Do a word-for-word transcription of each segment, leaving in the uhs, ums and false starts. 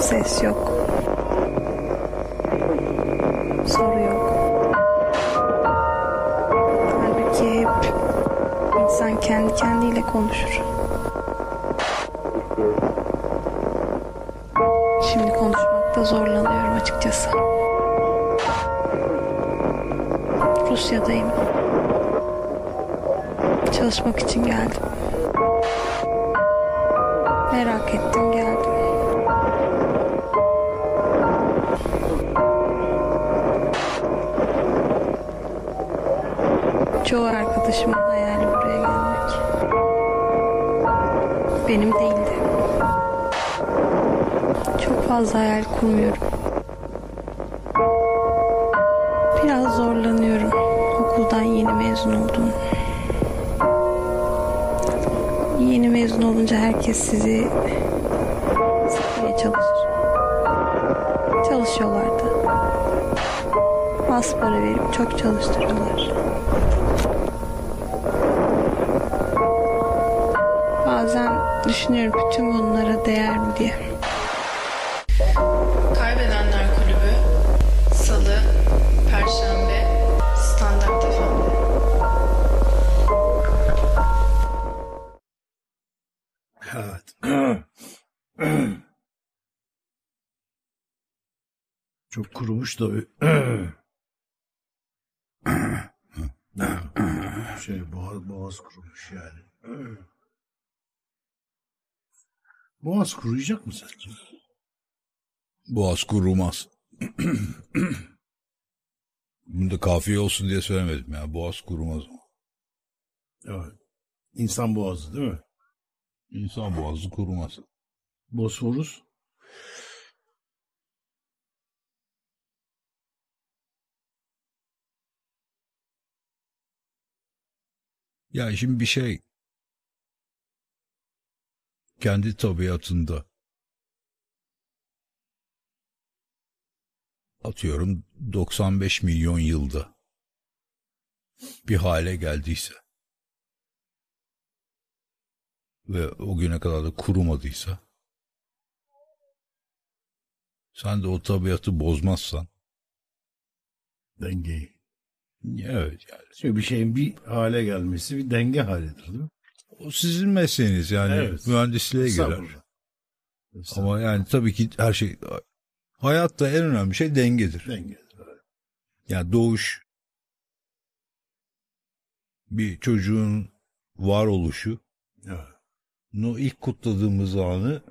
Ses yok. Soru yok. Halbuki hep insan kendi kendiyle konuşur. Şimdi konuşmakta zorlanıyorum açıkçası. Rusya'dayım. Çalışmak için geldim. Merak ettim, geldim. Çoğu arkadaşımın hayali buraya gelmek. Benim değildi. Çok fazla hayal kurmuyorum. Biraz zorlanıyorum. Okuldan yeni mezun oldum. Yeni mezun olunca herkes sizi sıkmaya çalışır. Çalışıyorlardı. Az para verip çok çalıştırıyorlar. Bazen düşünüyorum bütün bunlara değer mi diye. Kaybedenler Kulübü Salı, Perşembe, Standart F M'de. Evet. Çok kurumuş da şey boğaz, boğaz kurumuş yani. Boğaz kuruyacak mı sence? Boğaz kurumaz. Bunu da kafiye olsun diye söylemedim ya. Boğaz kurumaz. Evet. İnsan boğazı değil mi? İnsan boğazı kurumaz. Bosforus. Ya şimdi bir şey kendi tabiatında atıyorum doksan beş milyon yılda bir hale geldiyse ve o güne kadar da kurumadıysa, sen de o tabiatı bozmazsan, Dengeyi. evet yani. Çünkü bir şeyin bir hale gelmesi bir denge halidir değil mi? O sizin mesleğiniz yani, evet. Mühendisliğe girer. Ama yani tabii ki her şey, hayatta en önemli şey dengedir. Dengedir. Evet. Yani doğuş, bir çocuğun varoluşu, Evet. o ilk kutladığımız anı,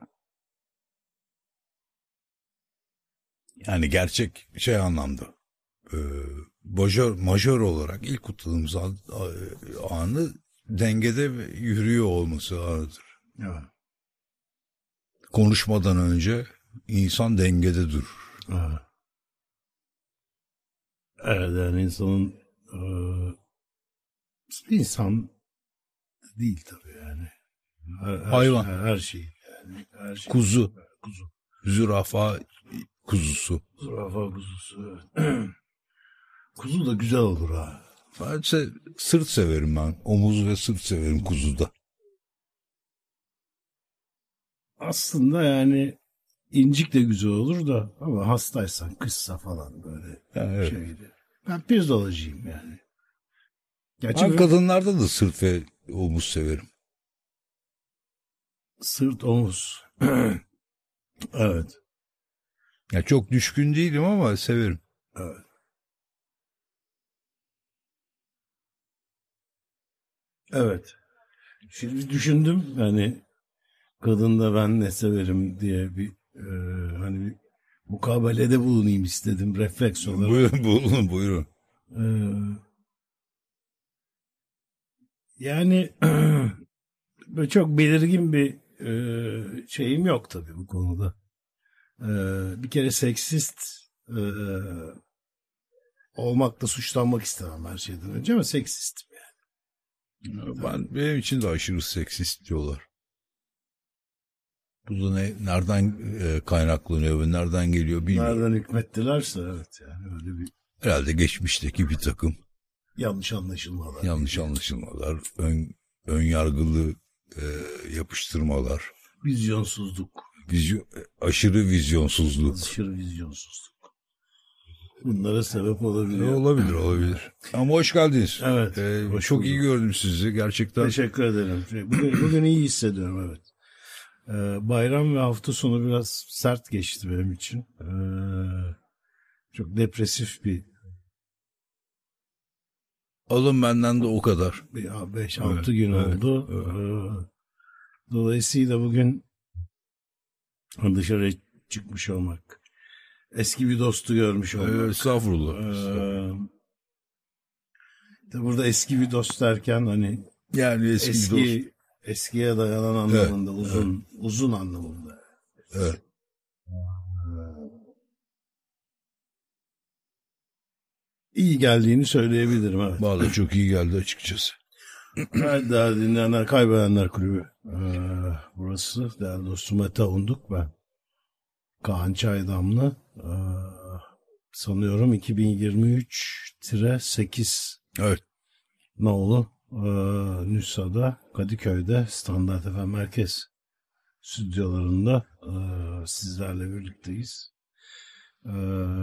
yani gerçek şey anlamda, e, majör, majör olarak ilk kutladığımız an, anı dengede yürüyor olması anıdır. Evet. Konuşmadan önce insan dengede durur. Evet. Evet, yani insanın e, insan değil tabii yani. Her, her Hayvan. Her, her şey yani. Her şey. Kuzu. Kuzu. Zürafa kuzusu. Zürafa kuzusu. Kuzu da güzel olur ha. Ben sırt severim ben. Omuz ve sırt severim kuzuda. Aslında yani incik de güzel olur da ama hastaysan, kışsa falan böyle yani evet. şeydi. Ben pirzolacıyım yani. Gerçi ben ben kadınlarda da sırt ve omuz severim. Sırt, omuz. Evet. Ya çok düşkün değilim ama severim. Evet. Evet. Şimdi düşündüm yani kadında ben ne severim diye bir e, hani bir mukabelede bulunayım istedim refleks olarak. Buyurun buyurun buyurun. Ee, yani böyle çok belirgin bir e, şeyim yok tabii bu konuda. Ee, bir kere seksist e, olmakla suçlanmak istemem her şeyden önce ama seksistim yani. Ben, benim için de aşırı seksist diyorlar. Bu da ne, nereden e, kaynaklanıyor ve nereden geliyor bilmiyorum. Nereden hükmettilerse evet yani öyle bir. Herhalde geçmişteki bir takım. Yanlış anlaşılmalar. Yanlış anlaşılmalar, ön, ön yargılı e, yapıştırmalar. Vizyonsuzluk. Vizyon, aşırı vizyonsuzluk. Aşırı vizyonsuzluk. Bunlara sebep E, olabiliyor. olabilir, olabilir. Ama hoş geldiniz. Evet. Ee, hoş çok bulduk. iyi gördüm sizi gerçekten. Teşekkür ederim. Bugün, bugün iyi hissediyorum, evet. Ee, bayram ve hafta sonu biraz sert geçti benim için. Ee, çok depresif bir Alın benden de o kadar. beş altı Evet, gün evet, oldu. evet. Ee, dolayısıyla bugün dışarı çıkmış olmak, eski bir dostu görmüş olmak. Evet, estağfurullah. Ee, de burada eski bir dost derken hani Yani eski, eski, bir dost. eskiye dayanan anlamında, Evet, uzun uzun anlamında. Evet. İyi geldiğini söyleyebilirim, evet. Vallahi çok iyi geldi açıkçası. Evet, değerli dinleyenler, Kaybedenler Kulübü. Ee, burası değerli dostum Mete Unduk, ben Kaan Çaydamlı. Ee, sanıyorum iki bin yirmi üç sekiz Evet. nolu e, Nüsa'da, Kadıköy'de Standart F M Merkez stüdyolarında e, sizlerle birlikteyiz. Ee,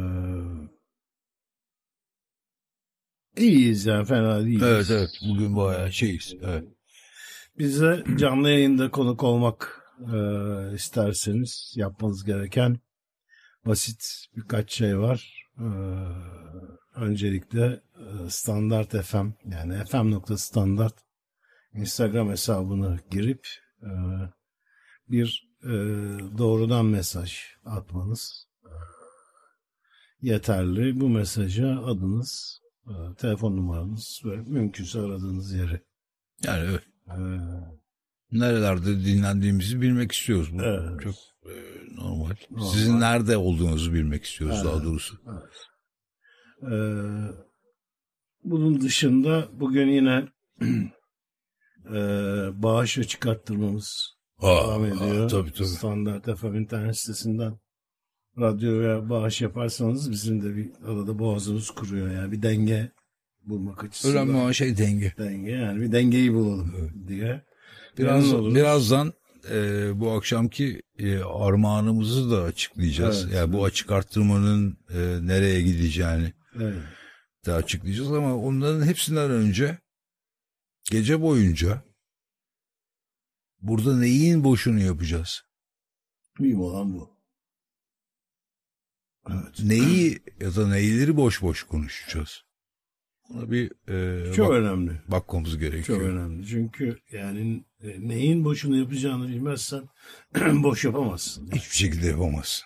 iyiyiz yani, fena değiliz. Evet, evet. Bugün bayağı şeyiz. Evet. Bize canlı yayında konuk olmak e, isterseniz yapmanız gereken basit birkaç şey var. E, öncelikle e, Standart F M, yani f m nokta standart Instagram hesabını girip e, bir e, doğrudan mesaj atmanız e, yeterli. Bu mesaja adınız, e, telefon numaranız ve mümkünse aradığınız yeri. Yani evet. E, Nerelerde dinlendiğimizi bilmek istiyoruz. Bu Evet. çok e, normal. Normal. Sizin nerede olduğunuzu bilmek istiyoruz, Evet. daha doğrusu. Evet. Ee, bunun dışında bugün yine e, bağış ve çıkarttırmamız Aa, devam ediyor. aa, tabii, tabii. Standart F M internet sitesinden radyoya bağış yaparsanız bizim de bir arada boğazımız kuruyor. Yani bir denge bulmak açısından. Önemli olan şey denge. Denge, yani bir dengeyi bulalım diye. Biraz, Memnun oluruz. birazdan e, bu akşamki e, armağanımızı da açıklayacağız. Evet, Yani bu açık arttırmanın e, nereye gideceğini Evet. de açıklayacağız ama onların hepsinden önce gece boyunca burada neyin boşunu yapacağız? Mühim olan bu. Evet. Neyi ya da neyleri boş boş konuşacağız? Buna bir e, Çok bak, önemli. bakmamız gerekiyor. Çok önemli. Çünkü yani e, neyin boşunu yapacağını bilmezsen boş yapamazsın. Hiçbir şekilde yapamazsın.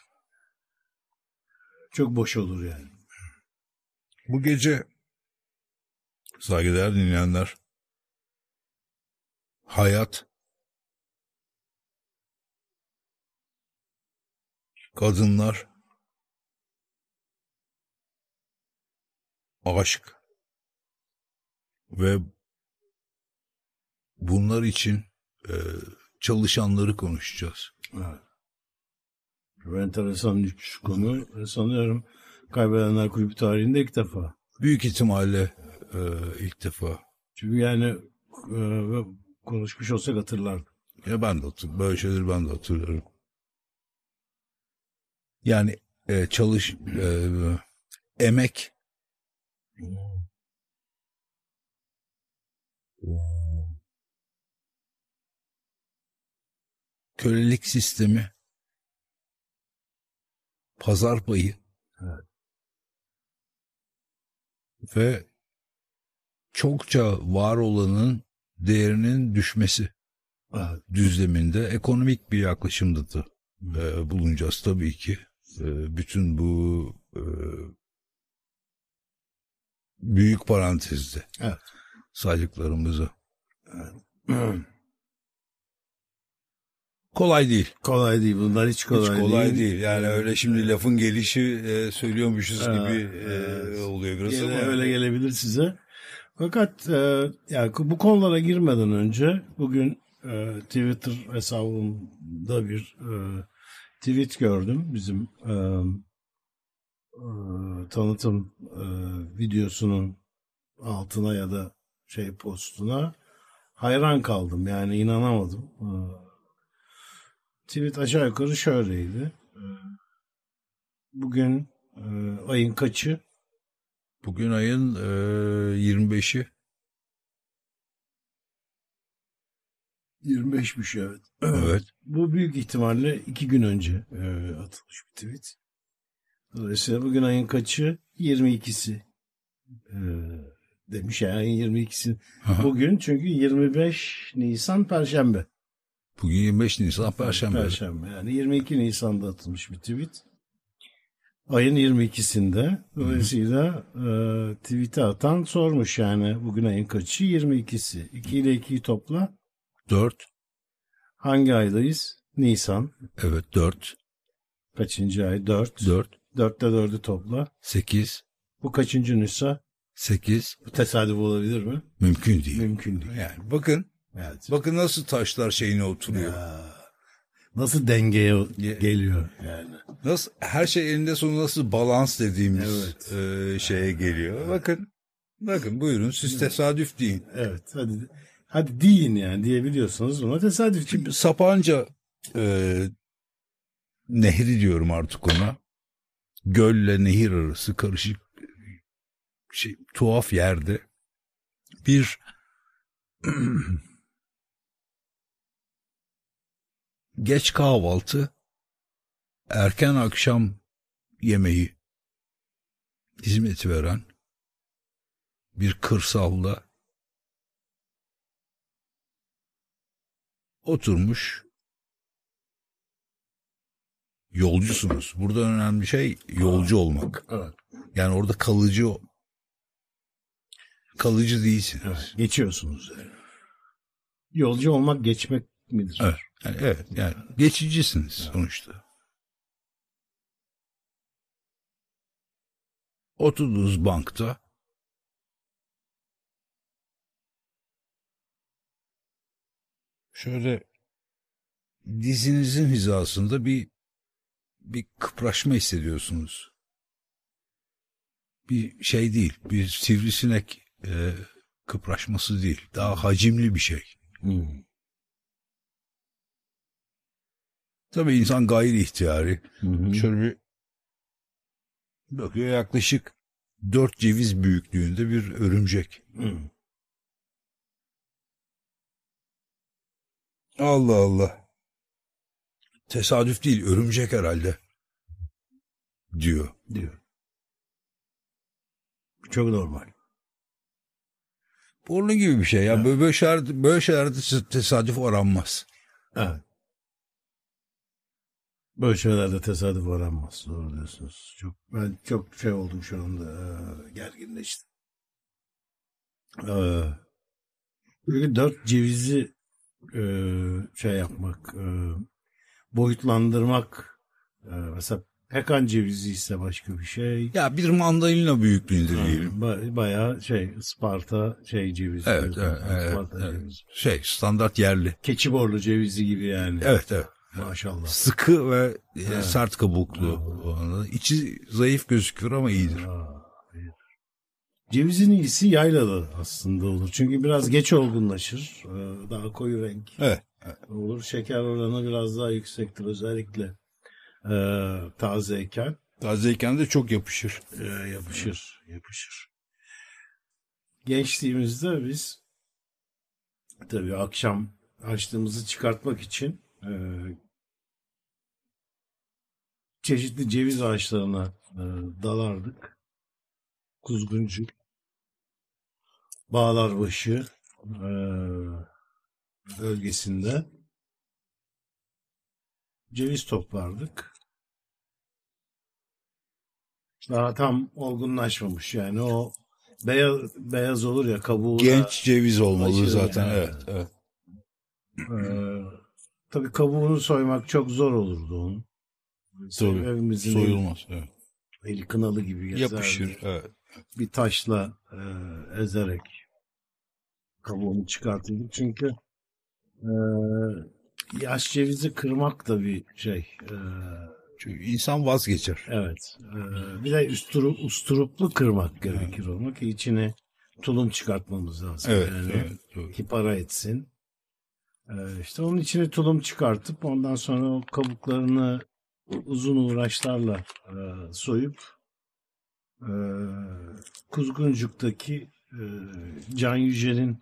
Çok boş olur yani. Bu gece saygıdeğer dinleyenler, hayat, kadınlar, aşk ve bunlar için e, çalışanları konuşacağız. Evet. Çok enteresan bir konu. Sanıyorum Kaybedenler Kulübü tarihinde ilk defa. Büyük ihtimalle e, ilk defa. Çünkü yani e, konuşmuş olsak hatırlardım. Ya ben de hatırlıyorum. Böyle şeyleri ben de hatırlarım. Yani e, çalış, e, emek, kölelik sistemi, pazar payı, Evet. ve çokça var olanın değerinin düşmesi Evet. düzleminde ekonomik bir yaklaşımda da e, bulunacağız tabii ki. E, bütün bu e, büyük parantezde Evet. saydıklarımızı. Evet. Kolay değil. Kolay değil. Bunlar hiç kolay, Hiç kolay değil. değil. Yani öyle şimdi lafın gelişi e, söylüyormuşuz Evet, gibi e, evet. oluyor biraz Gene ama. öyle gelebilir size. Fakat e, yani bu konulara girmeden önce bugün e, Twitter hesabımda bir e, tweet gördüm. Bizim e, e, tanıtım e, videosunun altına ya da şey postuna hayran kaldım. Yani inanamadım. E, tweet aşağı yukarı şöyleydi. Bugün e, ayın kaçı? Bugün ayın e, yirmi beşi. yirmi beşmiş evet. Evet. Bu büyük ihtimalle iki gün önce e, atılmış bir tweet. Dolayısıyla bugün ayın kaçı? yirmi ikisi. E, demiş yani ayın yirmi ikisi. Aha. Bugün çünkü yirmi beş Nisan Perşembe. Bugün yirmi beş Nisan Perşembe. Perşembe. Yani yirmi iki Nisan'da atılmış bir tweet. Ayın yirmi ikisinde. Dolayısıyla e, tweet'i atan sormuş yani bugün ayın kaçı? yirmi ikisi. iki ile ikiyi topla. dört. Hangi aydayız? Nisan. Evet dört. Kaçıncı ay? dört. dört. dörtte dördü topla. sekiz. Bu kaçıncı Nisan? sekiz. Bu tesadüf olabilir mi? Mümkün değil. Mümkün değil. Yani bakın. Evet. Bakın nasıl taşlar şeyine oturuyor. Ya, nasıl dengeye geliyor yani. Nasıl her şey elinde sonunda nasıl balans dediğimiz Evet. e, şeye geliyor. Evet. Bakın. Bakın buyurun siz tesadüf deyin. Evet hadi hadi deyin yani diyebiliyorsanız buna tesadüf. Şimdi Sapanca e, nehri diyorum artık ona. Gölle nehir arası karışık şey tuhaf yerde bir geç kahvaltı, erken akşam yemeği hizmeti veren bir kırsalda oturmuş yolcusunuz. Burada önemli şey yolcu olmak. Evet. Yani orada kalıcı kalıcı değilsiniz. Evet, geçiyorsunuz yani. Yolcu olmak geçmek midir? Evet. Yani, evet. Yani geçicisiniz evet. Sonuçta. Oturduğunuz bankta şöyle dizinizin hizasında bir bir kıpraşma hissediyorsunuz. Bir şey değil, bir sivrisinek e, kıpraşması değil. Daha hacimli bir şey. Hmm. Tabii insan gayri ihtiyari. Hmm. Şöyle bir bakıyor, yaklaşık dört ceviz büyüklüğünde bir örümcek. Hmm. Allah Allah. Tesadüf değil, örümcek herhalde. Diyor. Diyor. Çok normal. Porno gibi bir şey ya. Evet. Böyle, böyle, şeylerde, böyle şeylerde tesadüf aranmaz. Evet. Böyle şeylerde tesadüf aranmaz. Doğru diyorsunuz. Çok, ben çok şey oldum şu anda. Ee, gerginleştim. Ee, böyle dört cevizi e, şey yapmak, e, boyutlandırmak. E, mesela pekan cevizi ise başka bir şey. Ya bir mandalina büyüklüğünde Ha, diyelim. ba- bayağı şey Isparta şey cevizi. Evet, evet, evet, Isparta evet. cevizi. Şey standart yerli. Keçiborlu cevizi gibi yani. Evet evet. Maşallah. Sıkı ve Evet. sert kabuklu. İçi zayıf gözüküyor ama iyidir. Aa, iyidir. Cevizin iyisi yaylada aslında olur. Çünkü biraz geç olgunlaşır. Daha koyu renk Evet. olur. Şeker oranı biraz daha yüksektir. Özellikle e, tazeyken. Tazeyken de çok yapışır. E, yapışır. Yapışır. Gençliğimizde biz tabii akşam açlığımızı çıkartmak için e, çeşitli ceviz ağaçlarına e, dalardık. Kuzguncu, Bağlarbaşı e, bölgesinde ceviz toplardık. Daha tam olgunlaşmamış yani o beyaz beyaz olur ya kabuğu. Genç ceviz olmalı acı, zaten. yani. Evet. Evet. Ee, tabii kabuğunu soymak çok zor olurdu onun. Tabii. Evimizin Soyulmaz. Evet. eli kınalı gibi gezerdi. Yapışır. Evet. Bir taşla e, ezerek kabuğunu çıkartırdık. Çünkü e, yaş cevizi kırmak da bir şey. E, Çünkü insan vazgeçer. evet. E, bir de üsturup, usturuplu kırmak gerekir evet. Onu ki içine tulum çıkartmamız lazım. Evet. Yani, evet doğru. ki para etsin. Ee, işte onun içine tulum çıkartıp ondan sonra o kabuklarını uzun uğraşlarla e, soyup e, Kuzguncuk'taki e, Can Yücel'in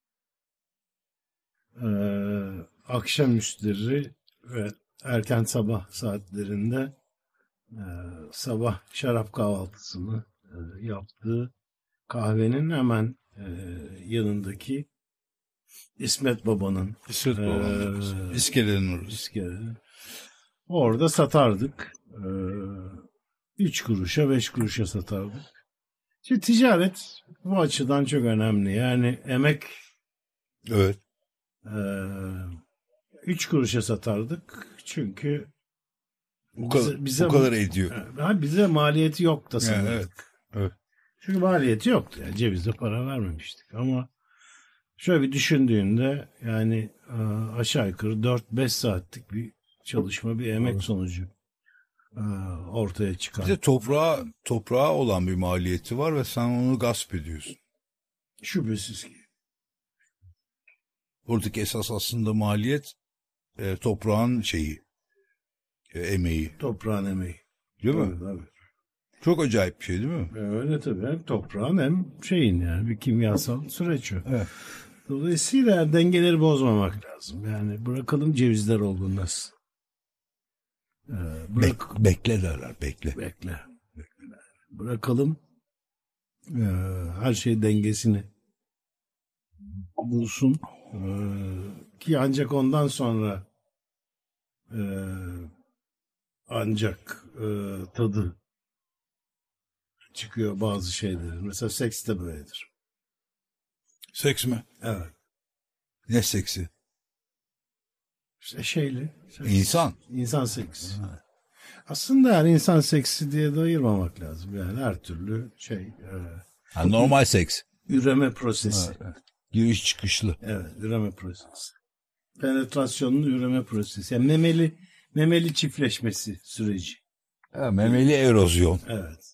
e, akşamüstleri ve erken sabah saatlerinde e, sabah şarap kahvaltısını e, yaptığı kahvenin hemen e, yanındaki İsmet Baba'nın İsmet e, Baba'nın İskelenin orası. iskele. Orada satardık. E, üç kuruşa beş kuruşa satardık. Şimdi ticaret bu açıdan çok önemli. Yani emek Evet. e, üç kuruşa satardık. Çünkü Bu kadar, bize, bize, bu kadar ediyor. Ha, bize maliyeti yok da sanırım. Yani evet. Evet. Çünkü maliyeti yoktu. Yani cebizde para vermemiştik. Ama şöyle bir düşündüğünde yani e, aşağı yukarı dört beş saatlik bir çalışma, bir emek evet. sonucu e, ortaya çıkan. Bir de toprağa, toprağa olan bir maliyeti var ve sen onu gasp ediyorsun. Şüphesiz ki. Buradaki esas aslında maliyet e, toprağın şeyi, e, emeği. Toprağın emeği. Değil mi? Evet, evet. Çok acayip bir şey değil mi? Öyle tabii. Hem toprağın hem şeyin yani bir kimyasal süreç o. Evet. Dolayısıyla dengeleri bozmamak lazım. Yani bırakalım cevizler olgunlasın. Ee, bırak... Bek, bekle derler, bekle. Bekle. bekle. Bırakalım e, her şey dengesini bulsun. E, ki ancak ondan sonra e, ancak e, tadı çıkıyor bazı şeylerin. Mesela seks de böyledir. Seks mi? Evet. Ne seksi? İşte şeyli. Seks. İnsan. İnsan seksi. Ha. Aslında yani insan seksi diye de ayırmamak lazım. Yani her türlü şey. E, ha, normal seks. Üreme prosesi. Evet. Giriş çıkışlı. Evet, üreme prosesi. Penetrasyonun üreme prosesi. Yani memeli memeli çiftleşmesi süreci. Ha, memeli erozyon. Evet.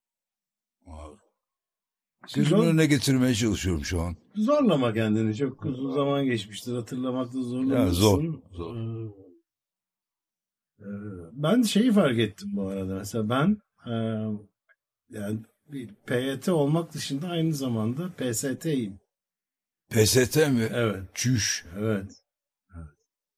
Gözümün Zor... önüne getirmeye çalışıyorum şu an. Zorlama kendini. Çok uzun zaman geçmiştir. Hatırlamakta zorlanırsın. Zor. zor. Ee, ben şeyi fark ettim bu arada. Mesela ben e, yani bir P Y T olmak dışında aynı zamanda P S T'yim. P S T mi? Evet. Çüş. Evet. evet.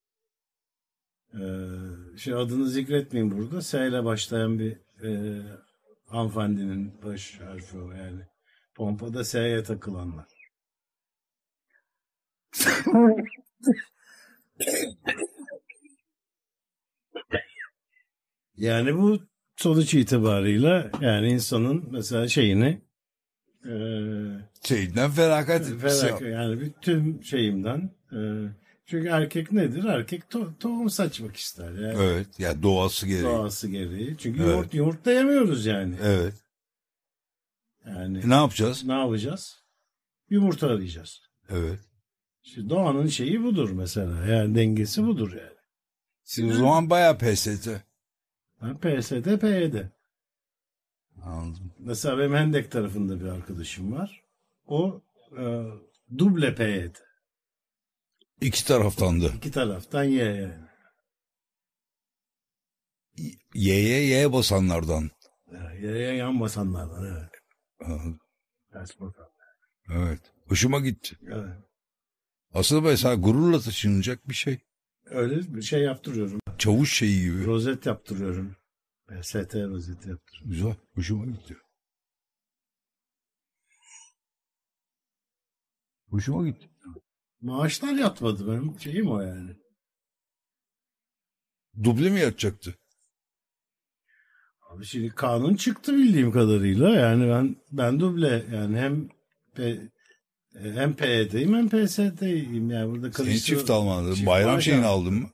Ee, şey adını zikretmeyeyim burada. S ile başlayan bir e, hanımefendinin baş harfi o yani. Pompada S'ye takılanlar. Yani bu sonuç itibarıyla yani insanın mesela şeyini e, şeyinden feragat ferak, yani bütün şeyimden e, çünkü erkek nedir? Erkek to- tohum saçmak ister. Yani. Evet. Yani doğası gereği. Doğası gereği. Çünkü evet. yumurt, yumurtlayamıyoruz yani. Evet. Yani e ne yapacağız? Ne yapacağız? Yumurta arayacağız. Evet. İşte doğanın şeyi budur mesela. Yani dengesi budur yani. Siz o zaman bayağı P S T. Ben P S T, P Y D. Anladım. Mesela benim Hendek tarafında bir arkadaşım var. O e, duble P Y T. İki taraftan da. İki taraftan Y yani. Y'ye Y basanlardan. Y'ye yan basanlardan evet. Evet. Evet. Hoşuma gitti. Evet. Aslında mesela gururla taşınacak bir şey. Öyle bir şey yaptırıyorum. Çavuş şeyi gibi. Rozet yaptırıyorum. P S T rozeti yaptırıyorum. Güzel. Hoşuma gitti. Hoşuma gitti. Maaşlar yatmadı benim şeyim o yani. Duble mi yatacaktı? Abi şimdi kanun çıktı bildiğim kadarıyla yani ben ben duble yani hem P, hem P Y T'yim hem P S T'yim yani burada Seni çift almadın. Bayram şeyini aldın mı?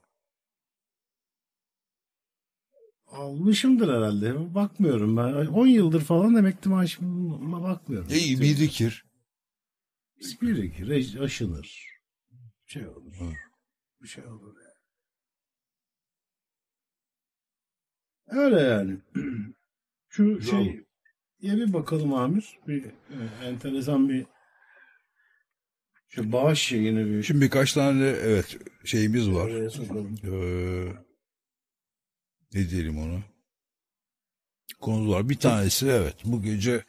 Almışımdır herhalde. Bakmıyorum ben. on yıldır falan emekli maaşıma bakmıyorum. İyi birikir. Birikir, aşınır. Bir şey olur. Hı. Bir şey olur yani. Öyle yani. Şu Zor. şey bir bakalım Amir. Bir e, enteresan bir şu bağış şeyini bir. Şimdi birkaç tane de evet şeyimiz var. Oraya sokalım. Ee, ne diyelim onu? Konumuz var. Bir tanesi evet bu gece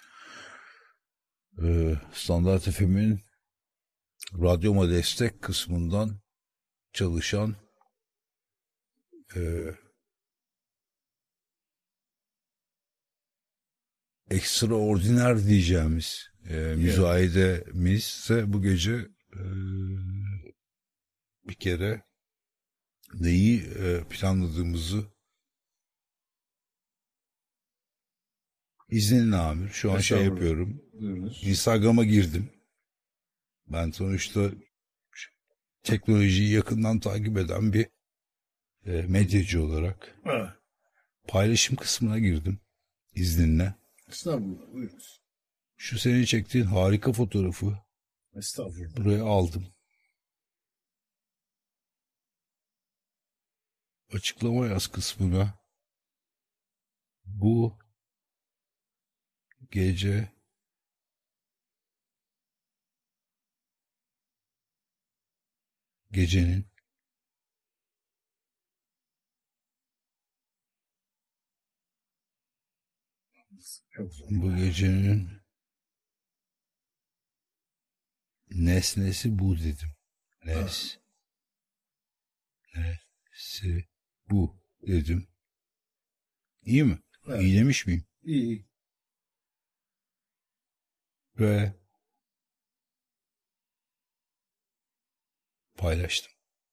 e, Standart F M'in Radyoma Destek kısmından çalışan e, ekstraordiner diyeceğimiz e, müzayedemiz ise bu gece e, bir kere neyi e, planladığımızı izninle Amir. Şu an şey yapıyorum. Buyurunuz. Instagram'a girdim. Ben sonuçta teknolojiyi yakından takip eden bir e, medyacı olarak Evet. paylaşım kısmına girdim. İzninle. Estağfurullah. Buyurunuz. Şu senin çektiğin harika fotoğrafı Estağfurullah. buraya aldım. Açıklama yaz kısmına bu gece gecenin Çok zor. bu gecenin nesnesi bu dedim. Nes nesi bu dedim. İyi mi? Evet. İyi demiş miyim? İyi. Ve paylaştım.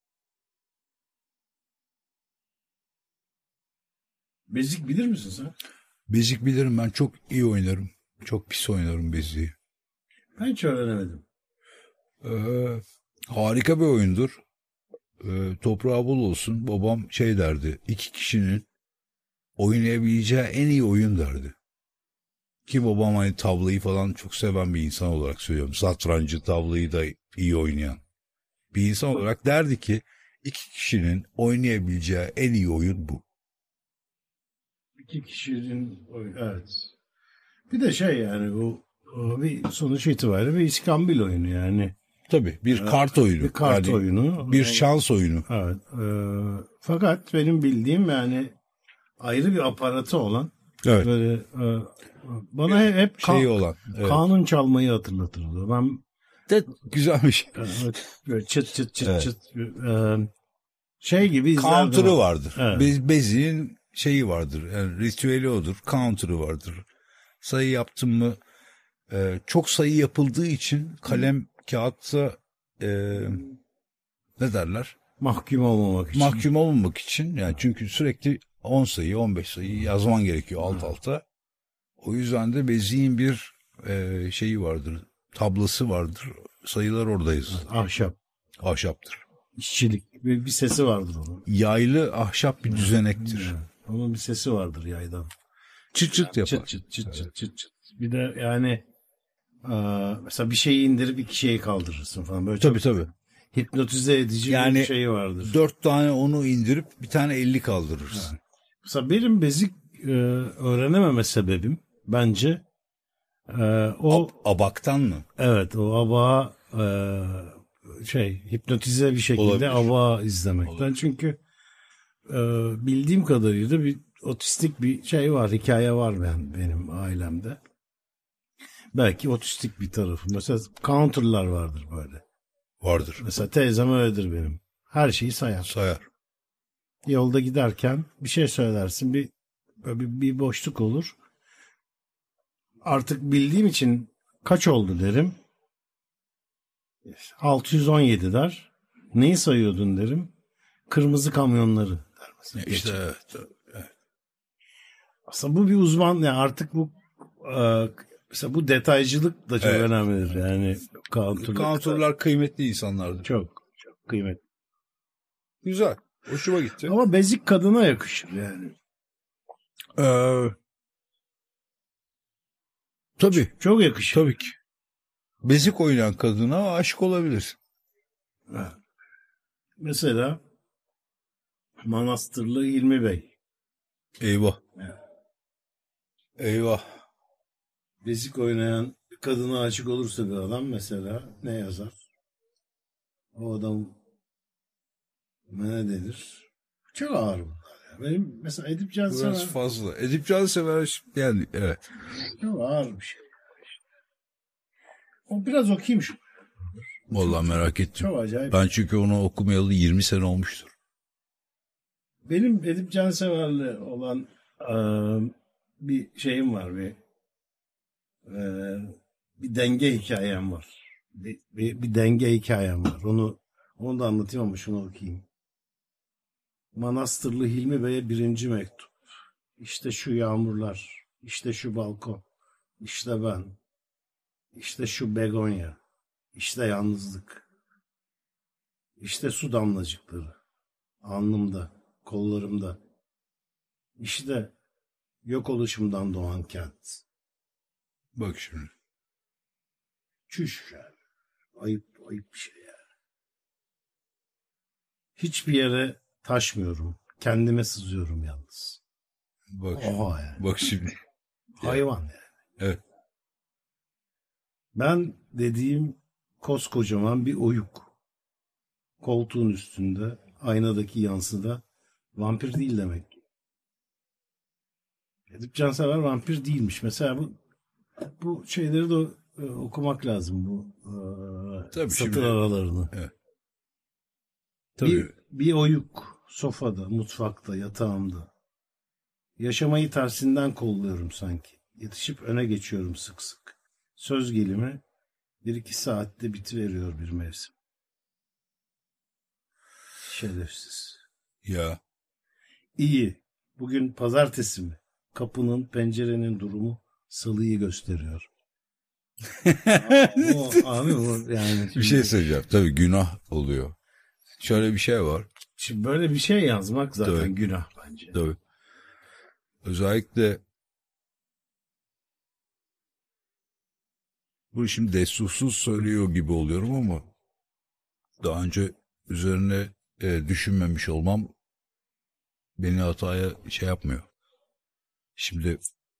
Bezik bilir misin sen? Bezik bilirim, ben çok iyi oynarım. Çok pis oynarım beziği. Ben hiç öğrenemedim. Ee, harika bir oyundur. Ee, toprağı bol olsun. Babam şey derdi. İki kişinin oynayabileceği en iyi oyun derdi. Ki babam hani tavlayı falan çok seven bir insan olarak söylüyorum. Satrancı, tavlayı da iyi oynayan bir insan olarak derdi ki iki kişinin oynayabileceği en iyi oyun bu. İki kişinin oyunu. Evet. Bir de şey yani bu o bir sonuç itibariyle bir iskambil oyunu yani. Tabii bir Evet, kart oyunu. Bir kart Yani oyunu. bir Yani- şans oyunu. Evet. e, fakat benim bildiğim yani ayrı bir aparatı olan Evet. böyle e, bana hep, hep ka- Şeyi olan. Evet. kanun çalmayı hatırlatırdı. Ben De güzelmiş. evet, böyle çıt çıt çıt Evet. çıt e, şey gibi izlerdim. Counter'ı vardır. Evet. Be- Beziğin şeyi vardır. Yani ritüeli odur. Counter'ı vardır. Sayı yaptın mı e, çok sayı yapıldığı için kalem kağıtta e, ne derler? Mahkum olmamak için. Mahkum olmamak için. Yani çünkü sürekli on sayı on beş sayı yazman gerekiyor alt alta. O yüzden de beziğin bir e, şeyi vardır. Tablası vardır. Sayılar orada yazılır. Ahşap. Ahşaptır. İşçilik. Bir, bir sesi vardır onun. Yaylı ahşap bir düzenektir. Onun bir sesi vardır yaydan. Çıt çıt yapar. Çıt çıt çıt çıt çıt çıt. Bir de yani e, mesela bir şeyi indirip iki şeyi kaldırırsın falan. Böyle Tabii çok tabii. hipnotize edici Yani bir şey vardır. Dört tane onu indirip bir tane elli kaldırırsın. Mesela benim bezik e, öğrenememe sebebim bence e, o Ab- abaktan mı? evet o abağı e, şey hipnotize bir şekilde Olabilir. abağı izlemekten. Çünkü e, bildiğim kadarıyla bir otistik bir şey var, hikaye var ben benim ailemde. Belki otistik bir tarafı. Mesela counter'lar vardır böyle. Vardır. Mesela teyzem öyledir benim. Her şeyi sayar. Sayar. Yolda giderken bir şey söylersin, bir böyle bir, bir boşluk olur. Artık bildiğim için kaç oldu derim. altı yüz on yedi der. Neyi sayıyordun derim. Kırmızı kamyonları der mesela. İşte Geçen. evet. Aslında bu bir uzman yani artık bu e, mesela bu detaycılık da çok Evet. önemlidir yani. Counter'lık. Counter'lar kıymetli insanlardır. çok çok kıymetli. Güzel. Hoşuma gitti. Ama bezik kadına yakışır yani. Ee, tabii. Çok yakışır. Tabii ki. Bezik oynayan kadına aşık olabilir. Evet. Mesela Manastırlı Hilmi Bey. Eyvah. Evet. Eyvah. Bezik oynayan bir kadına aşık olursa bir adam mesela ne yazar? O adam ne denir? Çok ağır bunlar. Ya. Benim mesela Edip Biraz Cansever fazla. Edip Cansever yani evet. çok ağır bir şey. O biraz okuyayım şu. Vallahi merak ettim. Çok acayip. Ben çünkü onu okumayalı yirmi sene olmuştur. Benim Edip Cansever'le olan e, bir şeyim var. Bir, e, bir denge hikayem var. Bir, bir, bir denge hikayem var. Onu onu da anlatayım ama şunu okuyayım. Manastırlı Hilmi Bey'e birinci mektup. İşte şu yağmurlar, işte şu balkon, işte ben, işte şu begonya, işte yalnızlık, işte su damlacıkları, alnımda, kollarımda, işte yok oluşumdan doğan kent. Bak şimdi. Çüş yani. Ayıp, ayıp bir şey yani. Hiçbir yere taşmıyorum. Kendime sızıyorum yalnız. Bak şimdi. Oha yani. Bak şimdi. Hayvan yani. Evet. Ben dediğim koskocaman bir oyuk. Koltuğun üstünde, aynadaki yansıda vampir değil demek ki. Edip Cansever vampir değilmiş. Mesela bu bu şeyleri de e, okumak lazım, bu e, Tabii satır şimdi- aralarını. Evet. Tabii. Bir, bir oyuk sofada, mutfakta, yatağımda. Yaşamayı tersinden kolluyorum sanki. Yetişip öne geçiyorum sık sık. Söz gelimi bir iki saatte bitiveriyor bir mevsim. Şerefsiz. Ya. İyi. Bugün pazartesi mi? Kapının, pencerenin durumu salıyı gösteriyor. o, abi o yani. Bir şey söyleyeceğim. Tabii günah oluyor. Şöyle bir şey var. Şimdi böyle bir şey yazmak zaten Tabii. günah bence. Tabii. Özellikle bu şimdi destursuz söylüyor gibi oluyorum ama daha önce üzerine e, düşünmemiş olmam beni hataya şey yapmıyor. Şimdi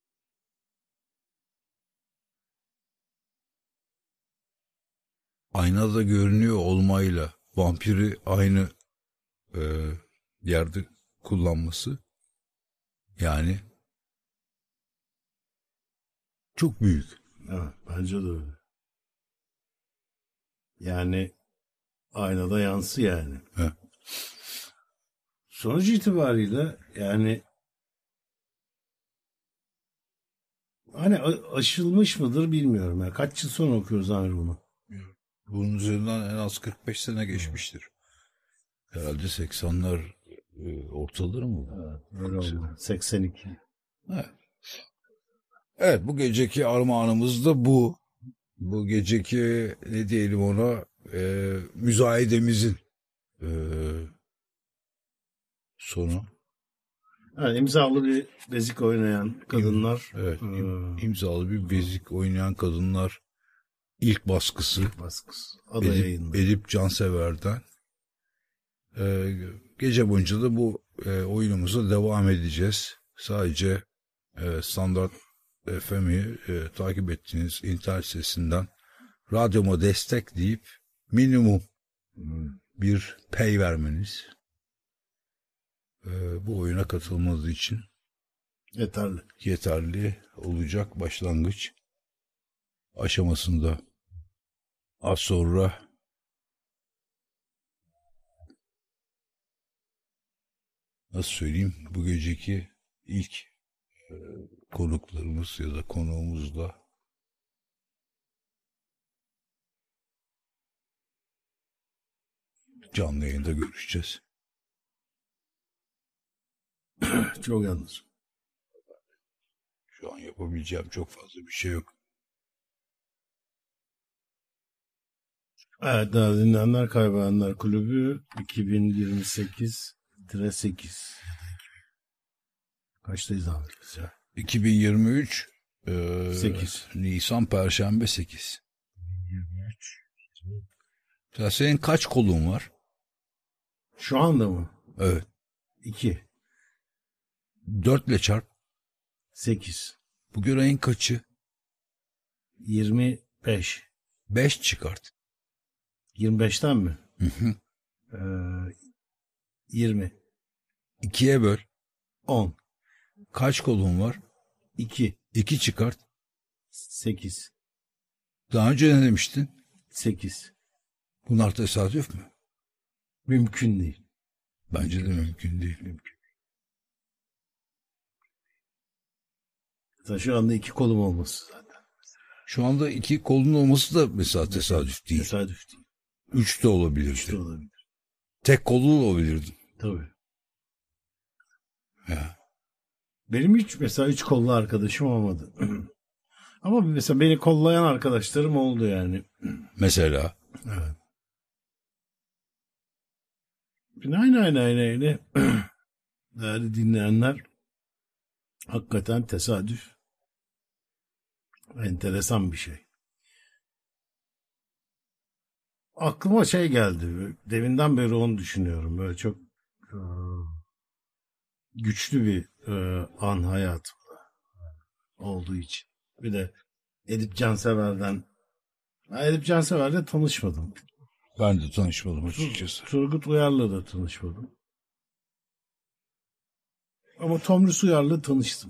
aynada görünüyor olmayla vampiri aynı e, yerde kullanması yani çok büyük. Evet, bence de öyle. Yani aynada yansı yani. He. Sonuç itibariyle yani hani a- aşılmış mıdır bilmiyorum. Yani kaç yıl sonra okuyoruz Amir bunu? Bunun üzerinden en az kırk beş sene geçmiştir. Herhalde seksenler e, ortaları mı? Evet, öyle oldu. seksen iki. Evet. Evet, bu geceki armağanımız da bu. Bu geceki ne diyelim ona e, müzayedemizin e, sonu. Yani imzalı bir bezik oynayan kadınlar. Evet, Ee, im- imzalı bir bezik oynayan kadınlar ilk baskısı. baskısı. Ada Edip, yayında. Edip Cansever'den. E, gece boyunca da bu e, oyunumuza devam edeceğiz. Sadece e, Standart F M'i e, takip ettiğiniz internet sitesinden radyoma destek deyip minimum bir pay vermeniz e, bu oyuna katılmanız için Yeterli. yeterli olacak başlangıç aşamasında. Az sonra nasıl söyleyeyim bu geceki ilk e, konuklarımız ya da konuğumuzla canlı yayında görüşeceğiz. Çok yalnız. Şu an yapabileceğim çok fazla bir şey yok. Evet, daha dinleyenler kaybedenler kulübü iki bin yirmi sekiz sekiz. Kaçtayız abi biz ya? iki bin yirmi üç e, sekiz. Nisan Perşembe sekiz. Ya senin kaç kolun var? Şu anda mı? Evet. iki. dört ile çarp. sekiz. Bugün ayın kaçı? yirmi beş. beş çıkart. yirmi beşten mi? Hı hı. Ee, yirmi. İkiye böl. on. Kaç kolun var? iki. İki çıkart. sekiz. Daha önce ne demiştin? sekiz. Bunlar tesadüf mü? Mümkün değil. Bence de mümkün değil. Mümkün. Mesela şu anda iki kolum olması zaten. Şu anda iki kolun olması da mesela tesadüf değil. Tesadüf değil. Üç de olabilirdi. Üç de olabilir. Tek kolu olabilirdi. Tabii. Ya. Benim hiç mesela üç kollu arkadaşım olmadı. Ama mesela beni kollayan arkadaşlarım oldu yani. Mesela. Evet. Aynen aynen aynen. Değerli dinleyenler, hakikaten tesadüf enteresan bir şey. Aklıma şey geldi. Deminden beri onu düşünüyorum. Böyle çok e, güçlü bir e, an hayatımda olduğu için. Bir de Edip Cansever'den Edip Cansever'le tanışmadım. Ben de tanışmadım açıkçası. Turgut Uyar'la da tanışmadım. Ama Tomris Uyar'la tanıştım.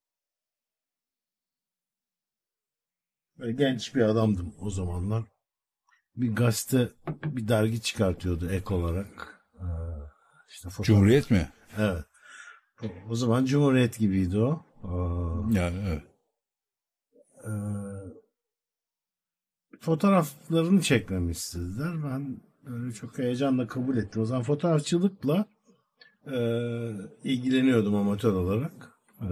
Böyle genç bir adamdım o zamanlar. Bir gazete, bir dergi çıkartıyordu ek olarak. Ee, işte fotoğraf. Cumhuriyet mi? Evet. O, o zaman Cumhuriyet gibiydi o. Ee, Yani evet. e, fotoğraflarını çekmemi istediler. Ben böyle çok heyecanla kabul ettim. O zaman fotoğrafçılıkla e, ilgileniyordum amatör olarak. E,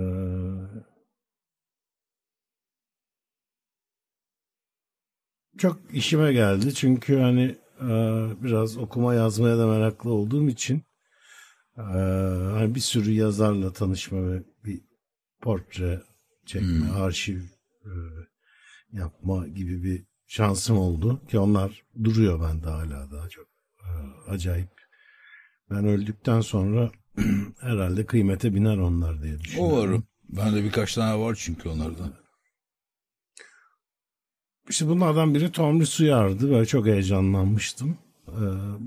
çok işime geldi. Çünkü hani e, biraz okuma yazmaya da meraklı olduğum için e, hani bir sürü yazarla tanışma ve bir portre çekme, Hmm. arşiv e, yapma gibi bir şansım oldu ki onlar duruyor bende hala daha çok e, acayip. Ben öldükten sonra herhalde kıymete biner onlar diye düşünüyorum. Umarım. Bende birkaç tane var çünkü onlardan. İşte bunlardan biri Tomris Uyar'dı. Böyle çok heyecanlanmıştım. Ee,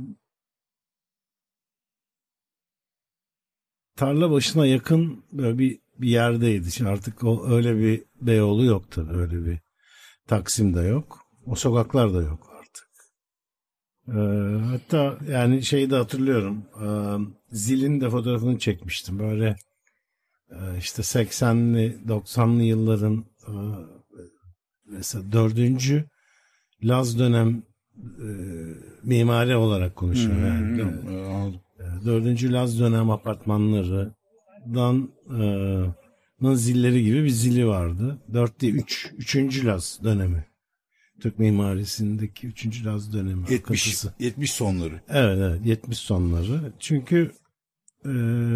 tarla başına yakın böyle bir, bir yerdeydi. Şimdi artık o öyle bir Beyoğlu yok tabii. Öyle bir Taksim de yok. O sokaklar da yok artık. Ee, hatta yani şeyi de hatırlıyorum. Ee, Zil'in de fotoğrafını çekmiştim. Böyle e, işte seksenli doksanlı yılların e, mesela dördüncü Laz dönem e, mimari olarak konuşuyor. Yani, Hmm. e, dördüncü Laz dönem apartmanlarından e, zilleri gibi bir zili vardı. Dört değil, üç. Üçüncü Laz dönemi. Türk mimarisindeki üçüncü Laz dönemi. yetmiş, akıntısı. yetmiş sonları. Evet, evet, yetmiş sonları. Çünkü e,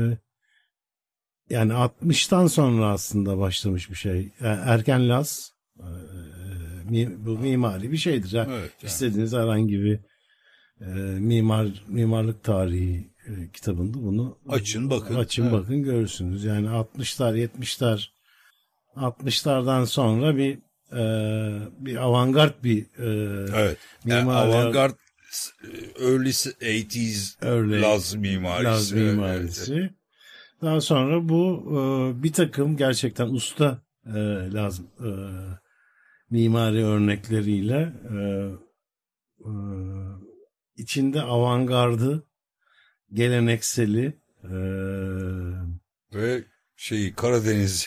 yani altmıştan sonra aslında başlamış bir şey. Yani erken Laz e, bu mimari bir şeydir. Yani Evet, yani. İstediğiniz herhangi bir e, mimar mimarlık tarihi e, kitabında bunu Açın bakın. Açın Evet. bakın görürsünüz. Yani altmışlar, yetmişler, altmışlardan sonra bir e, bir avantgard bir e, Evet. Yani mimari avantgard early eighties Early Laz mimarisi. Laz mimarisi. Evet. Daha sonra bu e, bir takım gerçekten usta e, Laz e, mimari örnekleriyle e, e, içinde avantgardı, gelenekseli e, ve şeyi Karadeniz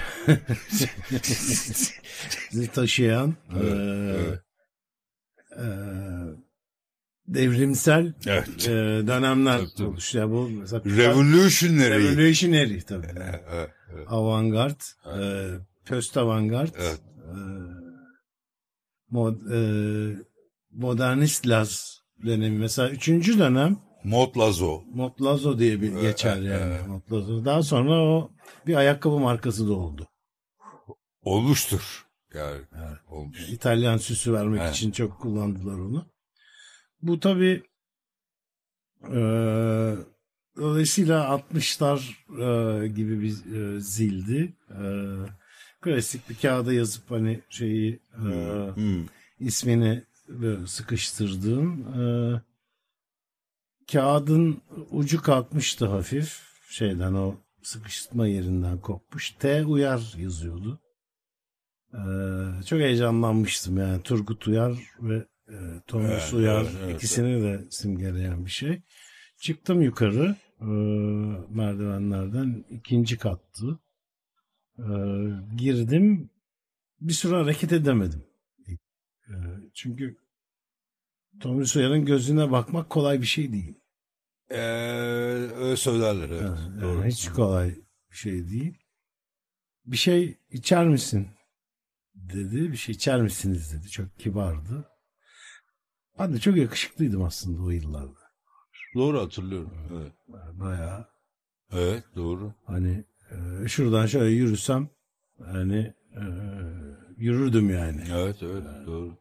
taşıyan evet, e, evet. E, devrimsel Evet. e, dönemler Tabii, tabii. oluşuyor. Bu mesela Revolutionary. Revolutionary tabii. Evet, evet, evet. Avantgard, Evet. e, post avantgard, Evet. e, mod, e, modernist Laz dönemi. Mesela üçüncü dönem Mod Lazo. Mod Lazo diye bir Evet, geçer yani. evet. Mod Lazo. Daha sonra o bir ayakkabı markası da oldu. Olmuştur. Yani Evet. olmuş. İtalyan süsü vermek Evet. için çok kullandılar onu. Bu tabii e, dolayısıyla altmışlar e, gibi bir e, zildi. E, klasik bir kağıda yazıp hani şeyi e, Hmm. ismini böyle sıkıştırdığım e, kağıdın ucu kalkmıştı hafif. Şeyden, o sıkıştırma yerinden kopmuş. T Uyar yazıyordu. Ee, çok heyecanlanmıştım yani. Turgut Uyar ve e, Thomas Evet, Uyar, evet, evet, ikisini de simgeleyen bir şey. Çıktım yukarı e, merdivenlerden, ikinci kattı. E, girdim, bir süre hareket edemedim. E, çünkü Thomas Uyar'ın gözüne bakmak kolay bir şey değil. Ee, öyle söylerler. Evet. Yani Doğru. hiç kolay bir şey değil. Bir şey içer misin dedi. Bir şey içer misiniz dedi. Çok kibardı. Ben de çok yakışıklıydım aslında o yıllarda. Doğru hatırlıyorum. Evet. Bayağı Evet, doğru. hani e, şuradan şöyle yürüsem hani e, yürürdüm yani. Evet, evet, doğru.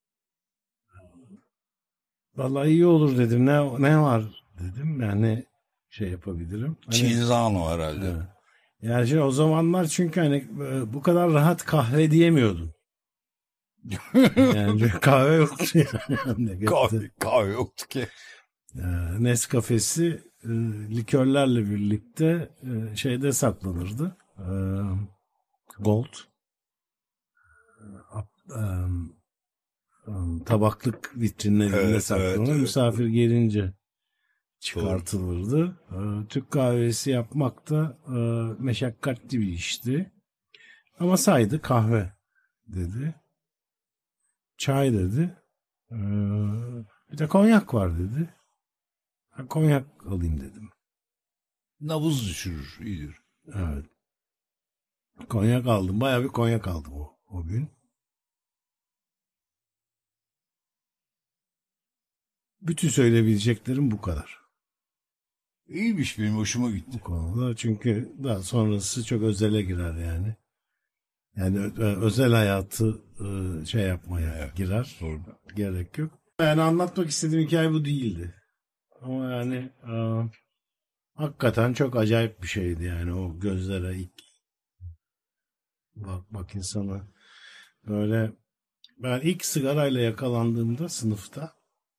Vallahi iyi olur dedim. Ne ne var dedim. Yani şey yapabilirim. Hani, Çinzano herhalde. evet. Yani şey, o zamanlar çünkü hani e, bu kadar rahat kahve diyemiyordun. Yani kahve yoktu yani. kahve, kahve yoktu ki. E, Nescafe'si e, likörlerle birlikte e, şeyde saklanırdı. E, Gold. E, e, tabaklık vitrinlerinde Evet, saklanır. evet, evet. Misafir gelince çıkartılırdı. E, Türk kahvesi yapmak da e, meşakkatli bir işti. Ama saydı, kahve dedi. Çay dedi. E, bir de konyak var dedi. Ben konyak alayım dedim. Nabız düşürür, iyidir. Evet. Konyak aldım. Bayağı bir konyak aldım o, o gün. Bütün söyleyebileceklerim bu kadar. İyiymiş, benim hoşuma Bu gitti. konuda. Çünkü daha sonrası çok özele girer yani. Yani ö- özel hayatı e, şey yapmaya Evet, girer. doğru. Gerek yok. Yani anlatmak istediğim hikaye bu değildi. Ama yani e, hakikaten çok acayip bir şeydi yani, o gözlere ilk bak bak insana böyle. Ben ilk sigarayla yakalandığımda sınıfta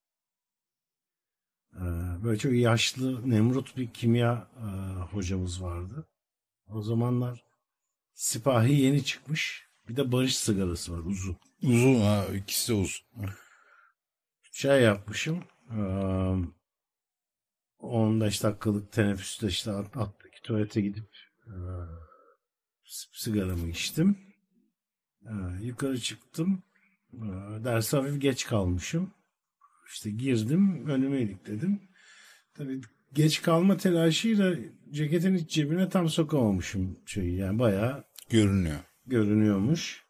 e, böyle çok yaşlı Nemrut bir kimya e, hocamız vardı. O zamanlar Sipahi yeni çıkmış. Bir de Barış sigarası var, uzun. Uzun ha, ikisi de uzun. Şey yapmışım. E, on beş dakikalık teneffüste işte alttaki tuvalete gidip e, sigaramı içtim. E, yukarı çıktım. E, derse hafif geç kalmışım. İşte girdim, önüme ilikledim. Tabii geç kalma telaşıyla ceketin iç cebine tam sokamamışım şeyi. Yani bayağı Görünüyor. görünüyormuş.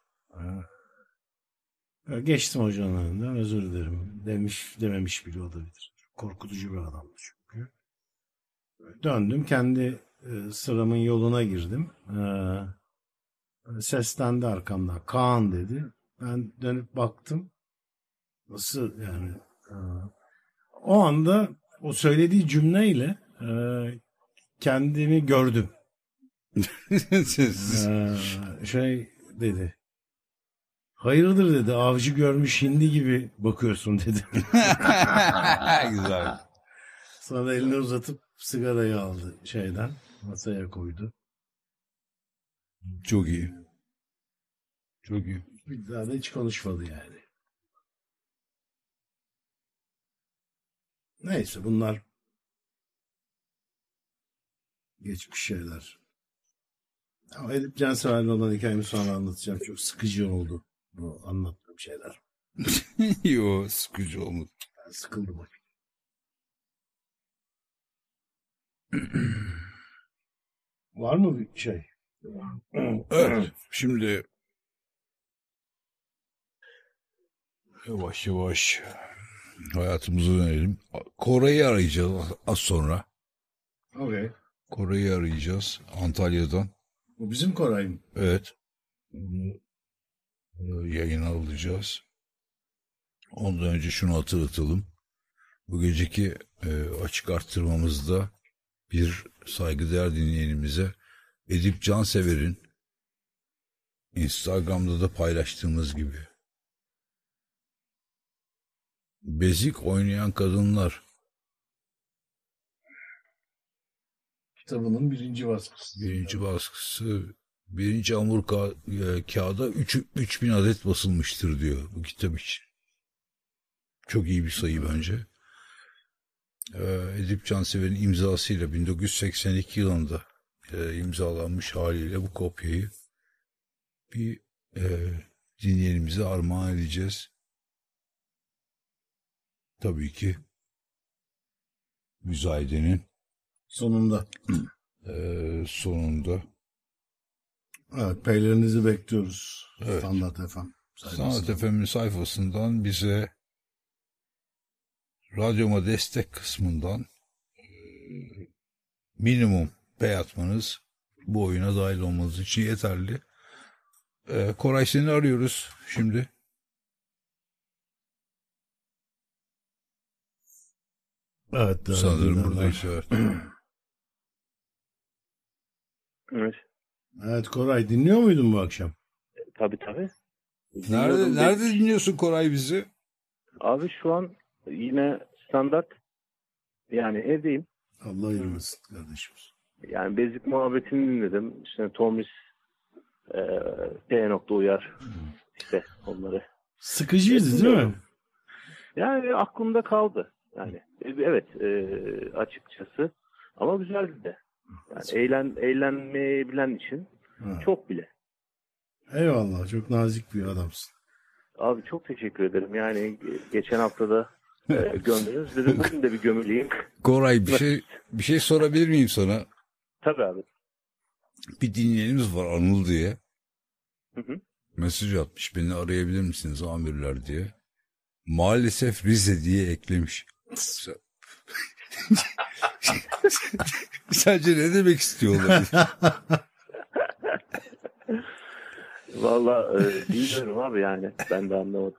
E, geçtim hocanın önünden, özür dilerim demiş, dememiş bile olabilir. Korkutucu bir adamdı çünkü. Döndüm, kendi e, sıramın yoluna girdim. E, seslendi arkamdan. Kaan dedi. Ben dönüp baktım. Nasıl yani? E, o anda o söylediği cümleyle e, kendimi gördüm. E, şey dedi. Hayırdır dedi. Avcı görmüş hindi gibi bakıyorsun dedi. Güzel. Sonra elini uzatıp sigarayı aldı şeyden. Masaya koydu. Çok iyi. Çok iyi. Bir daha da hiç konuşmadı yani. Neyse, bunlar geçmiş şeyler. Ama Edip Cansever'le olan hikayemi sonra anlatacağım. Çok sıkıcı oldu bu anlattığım şeyler. Yo, sıkıcı olmadı. Ben sıkıldım bak. Var mı bir şey? Evet. Şimdi yavaş yavaş hayatımıza dönelim. Koray'ı arayacağız az sonra. Okay. Koray'ı arayacağız Antalya'dan. Bu bizim Koray mı? Evet. Bunu e, yayına alacağız. Ondan önce şunu hatırlatalım. Bu geceki e, açık arttırmamızda bir saygıdeğer dinleyenimize Edip Cansever'in Instagram'da da paylaştığımız gibi bezik oynayan kadınlar kitabının birinci baskısı. Birinci baskısı, birinci hamur ka- e, kağıda üç bin adet basılmıştır diyor bu kitap için. Çok iyi bir sayı bence. Ee, Edip Cansever'in imzasıyla bin dokuz yüz seksen iki yılında e, imzalanmış haliyle bu kopyayı bir e, dinleyenimize armağan edeceğiz. Tabii ki müzayedenin Sonunda. e, sonunda. Evet, peylerinizi bekliyoruz. Evet. Standart F M. Sanat F M'in sayfasından bize radyoma destek kısmından e, minimum pay atmanız bu oyuna dahil olmanız için yeterli. E, Koray, seni arıyoruz şimdi. Evet. değerli Sanırım dinleyenler. buradayız. Evet. Evet. Evet Koray, dinliyor muydun bu akşam? Tabii tabii. Nerede, Dinliyordum. nerede dinliyorsun Koray bizi? Abi şu an yine standart, yani evdeyim. Allah ayırmasın kardeşim. Yani Bezik muhabbetini dinledim. İşte Tomis, e, T. Uyar, işte onları. Sıkıcıydı değil mi? Yani aklımda kaldı. Yani evet, e, açıkçası, ama güzeldi de. Yani eğlen, eğlenmeyi bilen için Ha. çok bile. Eyvallah, çok nazik bir adamsın. Abi çok teşekkür ederim. Yani geçen haftada e, gömdünüz. Dedim bugün de bir gömüleyim. Koray, bir şey bir şey sorabilir miyim sana? Tabii abi. Bir dinleyenimiz var, Anıl diye. Hı hı. Mesaj atmış, beni arayabilir misiniz amirler diye. Maalesef Rize diye eklemiş. Sence ne demek istiyor olabilir? Valla e, bilmiyorum abi, yani ben de anlamadım.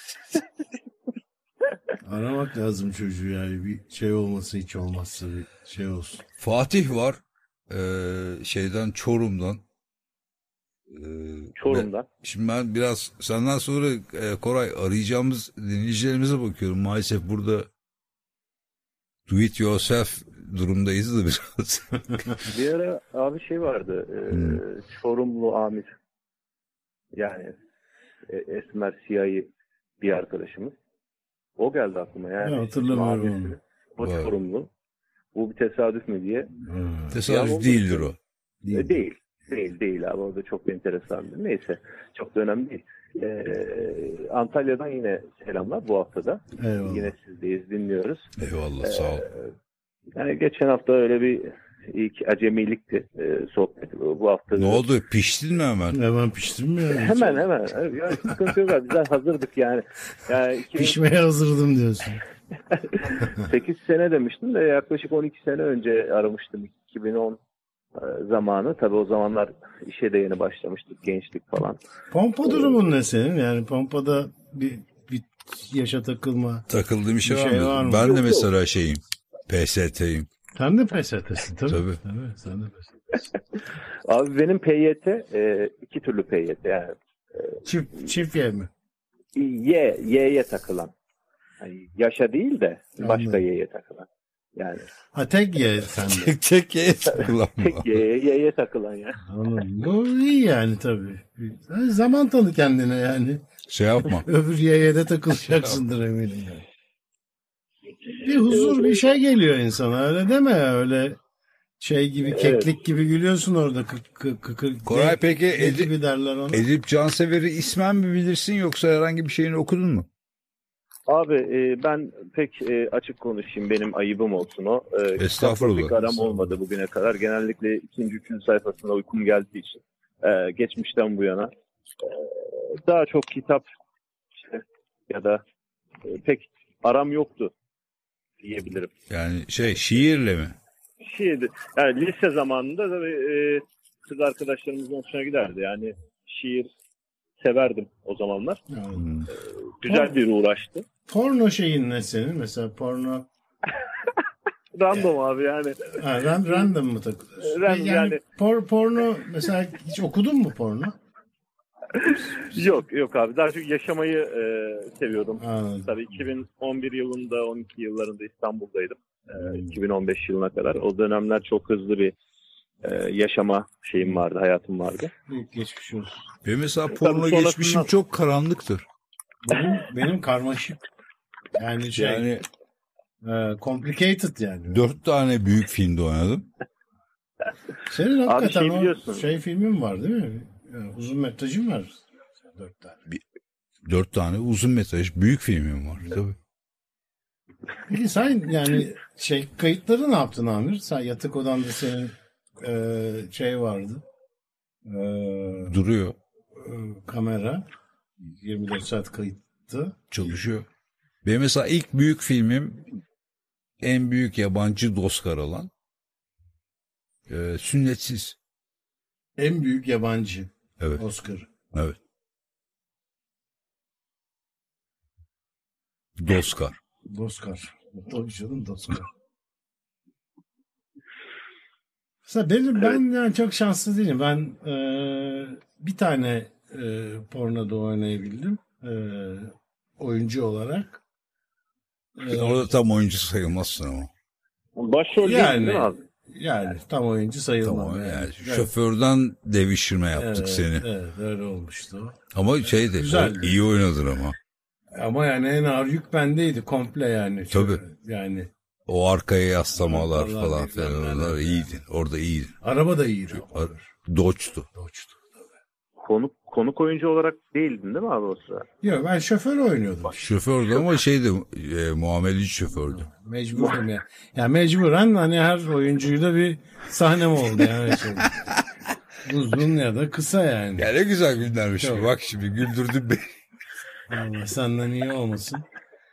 Aramak lazım çocuğu, yani bir şey olması, hiç olmazsa bir şey olsun. Fatih var. Ee, şeyden, Çorum'dan. Ee, Çorum'dan. ve Şimdi ben biraz senden sonra e, Koray, arayacağımız dinleyicilerimize bakıyorum. Maalesef burada do it yourself durumdayız da biraz. Bir ara abi şey vardı. E, Hmm. Çorumlu amir. Yani e, esmer siyahi bir arkadaşımız. O geldi aklıma. Yani Ya, hatırlamıyorum amir, onu. o Var. Çorumlu. Bu bir tesadüf mü diye. Ha. Tesadüf Ya, değildir o. Değil. E, değil. Değil değil abi. O da çok enteresandı. Neyse. Çok da önemli değil. E, Antalya'dan yine selamlar bu haftada. Eyvallah. Yine sizdeyiz, dinliyoruz. Eyvallah, sağ ol. Yani geçen hafta öyle bir ilk acemilikti e, sohbet. Bu hafta Ne oldu? Piştin mi hemen? Hemen piştin mi yani? Hemen hemen. Yani sıkıntı yok abi. Bizler hazırdık yani. yani iki bin Pişmeye hazırdım diyorsun. sekiz sene demiştim de yaklaşık on iki sene önce aramıştım. iki bin on e, zamanı. Tabii o zamanlar işe de yeni başlamıştık. Gençlik falan. Pompa durumun ne senin? Yani pompada bir, bir yaşa takılma. Takıldığım bir şey, Bir var, şey mı? var mı? Ben Yok, de yok. mesela şeyim. P S T'yim. Sen de P S T'sin tabii. Tabii. Tabii, sen de P S T'sin. Abi benim P Y T e, iki türlü P Y T. Yani Çift, çift yer mi? Y, Y'ye takılan. Yani yaşa değil de başka Anladım. Y'ye takılan. Yani Ha, tek ye sende. Tek tek ye takılan tek Y'ye, Y'ye takılan ya. Anladım. Bu iyi yani tabii. Yani zaman tanı kendine yani. Şey yapma. Öbür yeye de takılacaksındır eminim. Yani. Bir huzur, bir şey geliyor insana, öyle deme ya, öyle şey gibi, keklik gibi gülüyorsun orada. Kık, kık, kık, kık. Koray, Ne- peki ne Edip, gibi derler ona? Edip Cansever'i ismen mi bilirsin yoksa herhangi bir şeyini okudun mu? Abi e, ben pek e, açık konuşayım, benim ayıbım olsun o. E, Estağfurullah. kitapla pek aram olmadı bugüne kadar. Genellikle ikinci, üçüncü sayfasında uykum geldiği için. E, geçmişten bu yana. E, daha çok kitap işte, ya da e, pek aram yoktu diyebilirim. Yani şey, şiirle mi? Şiirdi. Yani lise zamanında tabii e, kız arkadaşlarımızın hoşuna giderdi. Yani şiir severdim o zamanlar. Yani. Hmm. Güzel bir uğraştı. Porno şeyin ne senin? Mesela porno... Random abi yani. Ha, ran, random mı takılıyorsun? Random yani yani. por, porno mesela hiç okudun mu porno? Yok yok abi. Daha çok yaşamayı e, seviyordum. Anladım. Tabii iki bin on bir yılında, on iki yıllarında İstanbul'daydım. e, iki bin on beş yılına kadar. O dönemler çok hızlı bir e, yaşama şeyim vardı, hayatım vardı. Büyük geçmiş olsun. Benim mesela Tabii porno sonrasında- geçmişim çok karanlıktır. Benim, benim karmaşık. Yani şey, Yani e, complicated yani. dört tane büyük filmde oynadım. Senin hakikaten şey o biliyorsun. şey filmin var değil mi? Yani uzun metrajın var. Dört tane. Dört tane uzun metraj büyük filmim var. Tabii. Peki sen yani şey kayıtları ne yaptın Amir? Sen yatak odanda senin e, şey vardı. E, Duruyor. e, kamera. yirmi dört saat kayıttı. Çalışıyor. Benim mesela ilk büyük filmim en büyük yabancı Oscar alan e, Sünnetsiz. En büyük yabancı Evet. Oscar. Evet. Oscar. Oscar. Tabii canım Oscar. Mesela benim, ben yani çok şanslı değilim. Ben e, bir tane e, pornoda oynayabildim. E, oyuncu olarak. E, Orada tam oyuncu sayılmazsın ama. Başrol Yani- değil mi abi? yani tam oyuncu sayılmam. Tamam yani. yani. Evet, Şoförden devişirme yaptık evet, seni. Evet öyle olmuştu. Ama şey de Güzeldi. iyi oynadın ama. Ama yani en ağır yük bendeydi komple yani. Tabii. Yani O arkaya yaslamalar Arkalar, falan bilmem filan neler. onlar iyiydin. Orada iyiydin. araba da iyiydi. Dodge'tu. Doçtu. Konuk, konuk oyuncu olarak değildin değil mi abi o sıra? Yok ben şoför oynuyordum. Şofördü ama şeydi e, muameleci şofördü. Mecburum ya. Ya mecburen hani her oyuncuyla bir sahnem oldu yani. Şey. Uzun ya da kısa yani. Ya ne güzel günlermiş. Tabii. Bak şimdi güldürdün beni. Allah senden iyi olmasın.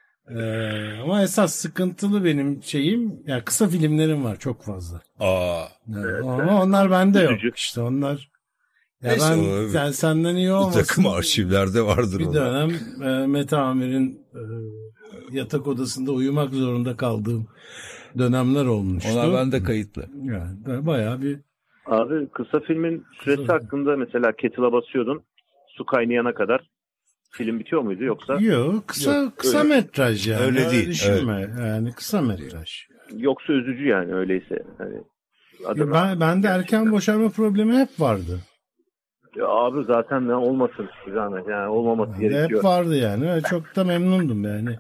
Ee, ama esas sıkıntılı benim şeyim ya kısa filmlerim var çok fazla. Aa. Yani ama onlar bende yok. Üzücü. İşte onlar ya Neyse, ben o- sen, senden iyi Bir olmasın. takım arşivlerde vardır Bir o. dönem e, Mete Amir'in e, yatak odasında uyumak zorunda kaldığım dönemler olmuştu. Onlar bende kayıtlı. Yani bayağı bir Abi kısa filmin süresi Kısa- hakkında mesela kettle'a basıyordun. Su kaynayana kadar film bitiyor muydu yoksa? yok kısa Yok, kısa öyle- metraj yani. öyle değil, Düşünme. Yani kısa metraj. Yoksa üzücü yani öyleyse. Hani Ya adına- ben bende erken boşanma problemi hep vardı. Ya abi zaten ya olmasın bir zahmet. Yani olmaması Hep gerekiyor. vardı yani. Ve çok da memnundum yani.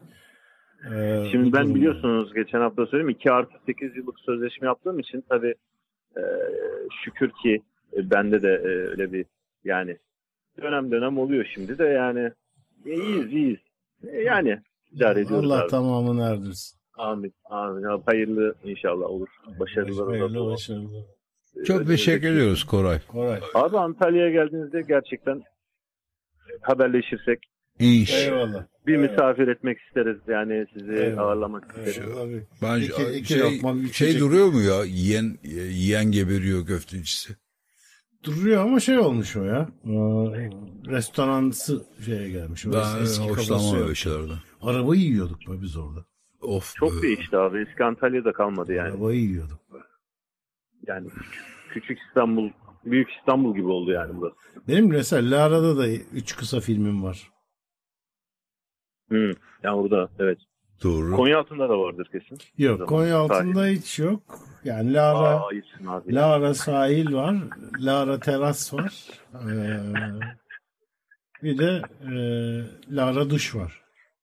Ee, Şimdi bu ben durumda. biliyorsunuz geçen hafta söyleyeyim iki artı sekiz yıllık sözleşme yaptığım için tabii e, şükür ki e, bende de e, öyle bir yani dönem dönem oluyor şimdi de yani e, iyiyiz iyiyiz. E, yani idare ediyoruz Allah abi. tamamını erdirsin. Amin. Amin. Abi, hayırlı inşallah olur. Başarılar Hayırlı olur. başarılı. Çok teşekkür ediyoruz Koray. Koray. Abi Antalya'ya geldiğinizde gerçekten haberleşirsek İnş. Eyvallah. bir misafir etmek isteriz. Yani sizi Eyvallah. ağırlamak isteriz. Eyvallah. Tabii. Ben İki- iki şey, lokma bir şey içecek. duruyor mu ya? Yiyen yiyen geberiyor köftecisi. Duruyor ama şey olmuş o ya. Ee, restoransı şeye gelmiş. O Ben eski kafası hoşlanmam yok. öyle şeylerden. Arabayı yiyorduk be biz orada. Of. Çok be. değişti abi. Eski Antalya'da kalmadı yani. Arabayı yiyorduk be. Yani küçük İstanbul, büyük İstanbul gibi oldu yani burası. Benim mesela Lara'da da üç kısa filmim var. Hı. Yani orada evet. Doğru. Konya altında da vardır kesin. Yok Zaman Konya altında sahil. hiç yok. Yani Lara, Aa, iyisin abi. Lara sahil var. Lara teras var. Ee, bir de e, Lara duş var.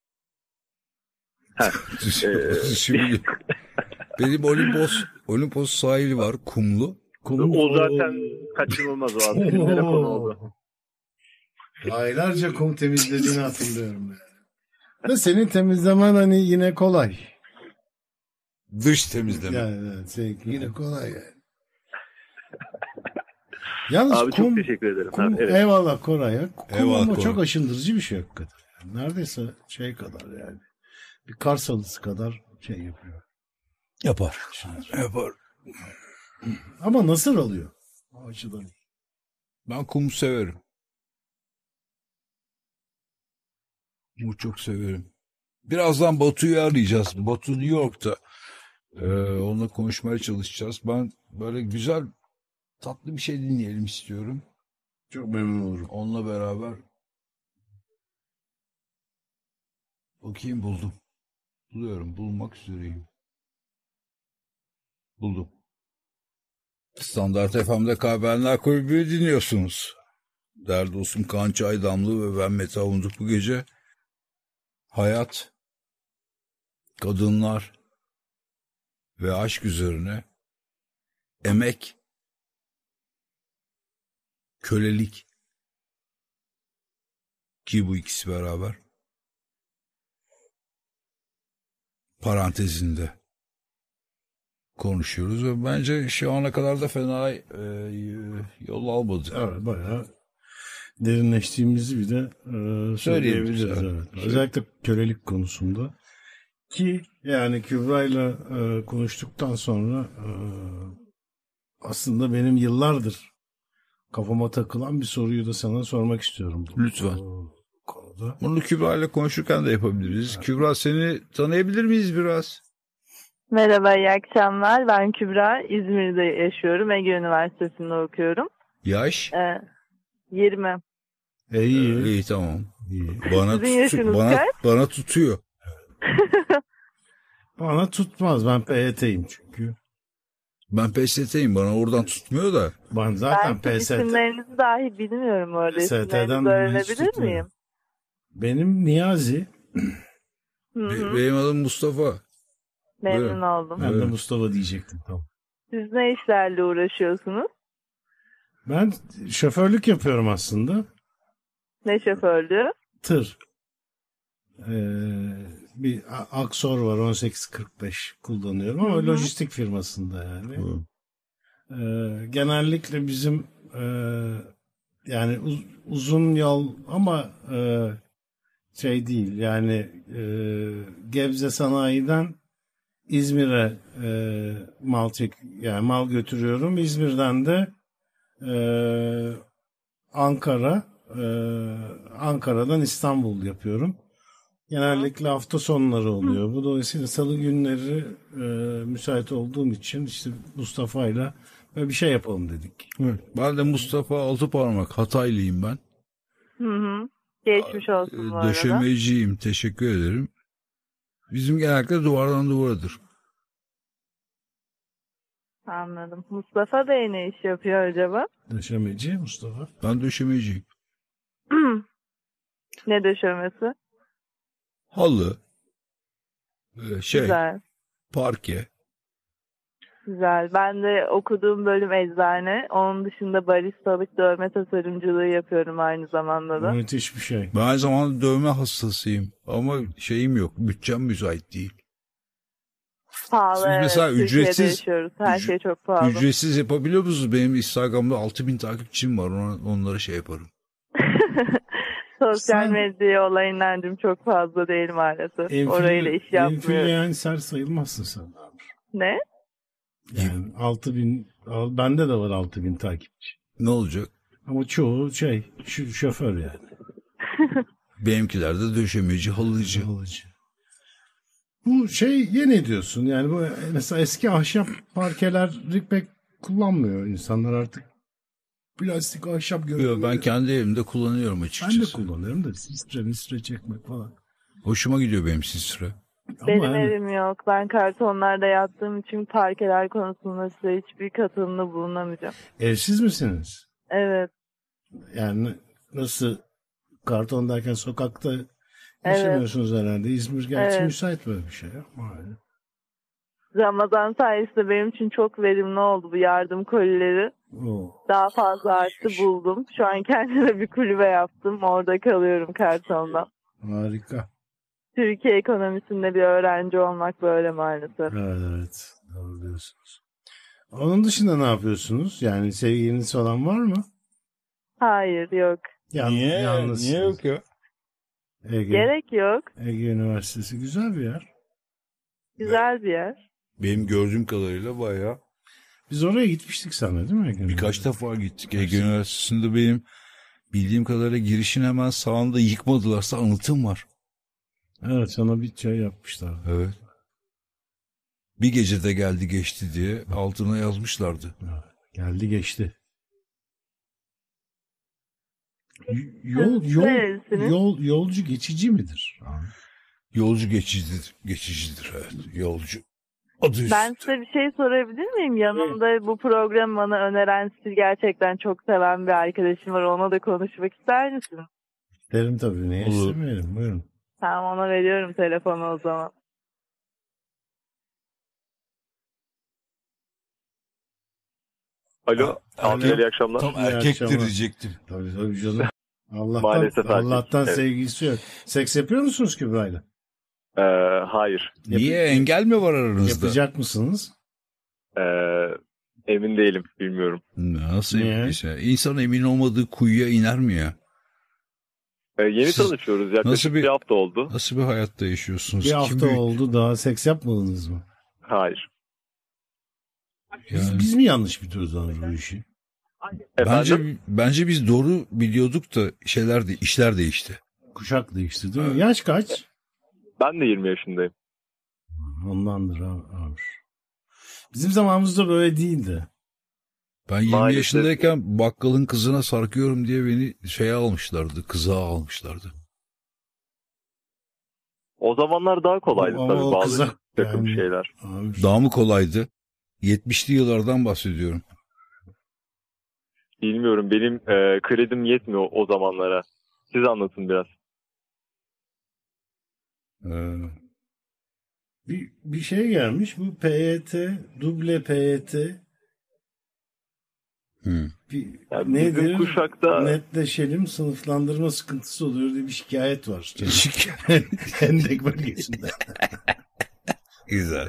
Şimdi benim Olimpos Olimpos sahili var kumlu. Kum, O zaten kaçınılmaz o abi. Filmlere konu oldu. Aylarca kum temizlediğini hatırlıyorum. Yani. Ve senin temizlemen hani yine kolay. Dış temizleme. Yani evet, seninki yine kolay yani. Yalnız Abi kum, çok teşekkür ederim. kum Abi, evet. eyvallah Koray ya. Kum Eyvallah ama Koray. çok aşındırıcı bir şey hakikaten. Yani neredeyse şey kadar yani. Bir kar salısı kadar şey yapıyor. Yapar. Yapar. Ama nasıl alıyor? O açıdan. Ben kumu severim. Kumu çok severim. Birazdan Batu'yu arayacağız. Batu New York'ta. Ee, onunla konuşmaya çalışacağız. Ben böyle güzel tatlı bir şey dinleyelim istiyorum. Çok memnun olurum. Onunla beraber. Bakayım buldum. Buluyorum. Bulmak üzereyim. Buldum. Standart F M'de Kahvehaneler Kulübü'nü dinliyorsunuz. Değerli dostum Kaan Çaydamlı ve ben Mete Avunduk bu gece hayat, kadınlar ve aşk üzerine, emek, kölelik ki bu ikisi beraber parantezinde konuşuyoruz ve bence şu ana kadar da fena e, yol almadık. Evet, bayağı derinleştiğimizi bir de e, söyleyebiliriz. Evet. Özellikle kölelik konusunda. Ki yani Kübra'yla e, konuştuktan sonra e, aslında benim yıllardır kafama takılan bir soruyu da sana sormak istiyorum. Bu, Lütfen. Bu konuda. Bunu Kübra ile konuşurken de yapabiliriz. Evet. Kübra, seni tanıyabilir miyiz biraz? Merhaba, iyi akşamlar. Ben Kübra. İzmir'de yaşıyorum. Ege Üniversitesi'nde okuyorum. Yaş? Ee, yirmi. E, iyi. Ee, iyi, tamam. İyi. Bana, Sizin yaşınız bana, kaç? bana tutuyor. Bana tutmaz. Ben P Y T'yim çünkü. Ben P S T'yim. Bana oradan tutmuyor da. Ben zaten ben P S T. isimlerinizi dahi bilmiyorum bu arada. P S T'den İsimlerinizi öğrenebilir miyim? Benim Niyazi. Be- benim adım Mustafa. Memnun Buyurun. oldum. Ben Evet. de Mustafa diyecektim. Tamam. Siz ne işlerle uğraşıyorsunuz? Ben şoförlük yapıyorum aslında. Ne şoförlüğü? Tır. Ee, bir A- Aksor var on sekiz kırk beş kullanıyorum ama Hı-hı. lojistik firmasında yani. Ee, genellikle bizim e, yani uz- uzun yol ama e, şey değil yani e, Gebze sanayiden İzmir'e e, mal çek yani mal götürüyorum. İzmir'den de e, Ankara e, Ankara'dan İstanbul yapıyorum. Genellikle hafta sonları oluyor. Bu dolayısıyla salı günleri e, müsait olduğum için işte Mustafa'yla böyle bir şey yapalım dedik. Evet. Ben de Mustafa Altıparmak. Hataylıyım ben. Hı hı. Geçmiş olsun bu arada. Döşemeciyim. Teşekkür ederim. Bizim genellikle duvardan duvaradır. Anladım. Mustafa Bey ne iş yapıyor acaba? Döşemeci Mustafa. Ben döşemeciyim. Ne döşemesi? Halı, e, şey, Güzel. parke. Güzel. Ben de okuduğum bölüm eczane. Onun dışında baristalık, dövme tasarımcılığı yapıyorum aynı zamanda da. Müthiş bir şey. Ben aynı zamanda dövme hastasıyım. Ama şeyim yok. Bütçem müsait değil. Pahalı. Siz Evet. mesela Türkiye'de ücretsiz- yaşıyoruz. Her ücre- şey çok pahalı. Ücretsiz yapabiliyor musunuz? Benim Instagram'da altı bin takipçim var. Ona, onlara şey yaparım. Sosyal Sen- medya olayından çok fazla değil maalesef. Enfilya- Orayla iş yapmıyorum. Enfilyansar sayılmazsın sen. Ne? Yani altı bin, al- bende de var altı bin takipçi. Ne olacak? Ama çoğu şey, şu şoför yani. Benimkiler de döşemeci, halıcı. Alıcı. Bu şey yeni diyorsun yani bu mesela eski ahşap parkeleri pek kullanmıyor insanlar artık. Plastik ahşap görüyor. Yok, ben kendi evimde kullanıyorum Ben açıkçası. de kullanıyorum da sistre mistre çekmek falan. Hoşuma gidiyor benim sistre. Benim Ama yani, evim yok. Ben kartonlarda yattığım için parkeler konusunda size hiçbir katılımda bulunamayacağım. evsiz misiniz? Evet. Yani nasıl karton derken sokakta yaşamıyorsunuz herhalde. İzmir gerçi Evet. müsait böyle bir şey. Ama yani. Ramazan sayesinde benim için çok verimli oldu bu yardım kolileri. Oo. Daha fazla arttı buldum. Şu an kendime bir kulübe yaptım. Orada kalıyorum kartonda. Harika. Türkiye ekonomisinde bir öğrenci olmak böyle maalesef. Evet evet. Doğru diyorsunuz. Onun dışında ne yapıyorsunuz? Yani sevgiliniz falan var mı? Hayır yok. Yan, yalnızsınız. Niye yok ya? Ege, Gerek yok. Ege Üniversitesi güzel bir yer. Güzel bir yer. Benim gördüğüm kadarıyla bayağı Biz oraya gitmiştik sana değil mi Ege? birkaç defa gittik. Ege Üniversitesi'nde benim bildiğim kadarıyla girişin hemen sağında yıkmadılarsa anıtım var. Evet sana bir şey yapmışlar. Evet. Bir gecede geldi geçti diye altına yazmışlardı. Geldi geçti. Y- Yol yol Neresiniz? yol yolcu geçici midir? Yolcu geçicidir. Geçicidir evet. Yolcu. Adı üstünde. Ben size bir şey sorabilir miyim? Yanımda bu programı bana öneren, sizi gerçekten çok seven bir arkadaşım var. Ona da konuşmak ister misin? Derim tabii. Niye Olur. istemeyelim? Buyurun. Tamam, ona veriyorum telefonu o zaman. Alo. Abi iyi akşamlar. Tam İyi erkektir akşamlar. diyecektim. Tabii tabii canım. Allah'tan, Maalesef erkek. Allah'tan Evet. sevgisi yok. Seks yapıyor musunuz Kübra'yla? Ee, hayır. Niye, engel mi var aranızda? Yapacak mısınız? Ee, emin değilim. Bilmiyorum. Nasıl Niye? emin? İnsan emin olmadığı kuyuya iner mi ya? Ee, yeni Siz tanışıyoruz. Yaklaşık nasıl bir... bir- hafta oldu. Nasıl bir hayatta yaşıyorsunuz? Bir Kim hafta büyük- oldu daha seks yapmadınız mı? Hayır. Biz, Yani- biz mi yanlış biliyoruz lan bu işi? Bence Efendim? bence biz doğru biliyorduk da şeyler de işler değişti. Kuşak değişti değil mi? Yaş kaç? Ben de yirmi yaşındayım. Ondandır abi. abi. Bizim zamanımızda böyle değildi. Ben yirmi Maalesef. yaşındayken bakkalın kızına sarkıyorum diye beni şeye almışlardı, kıza almışlardı. O zamanlar daha kolaydı Ama tabii o bazı kıza- takım yani- şeyler. Abi, Daha mı kolaydı? yetmişli yıllardan bahsediyorum. Bilmiyorum. Benim e, kredim yetmiyor o zamanlara. Siz anlatın biraz. Ee, bir, bir şey gelmiş. Bu P Y T, duble P Y T. hı. Bir, Yani bizim nedir? kuşakta- Netleşelim, sınıflandırma sıkıntısı oluyor diye bir şikayet var. Hendek bölgesinde. Güzel.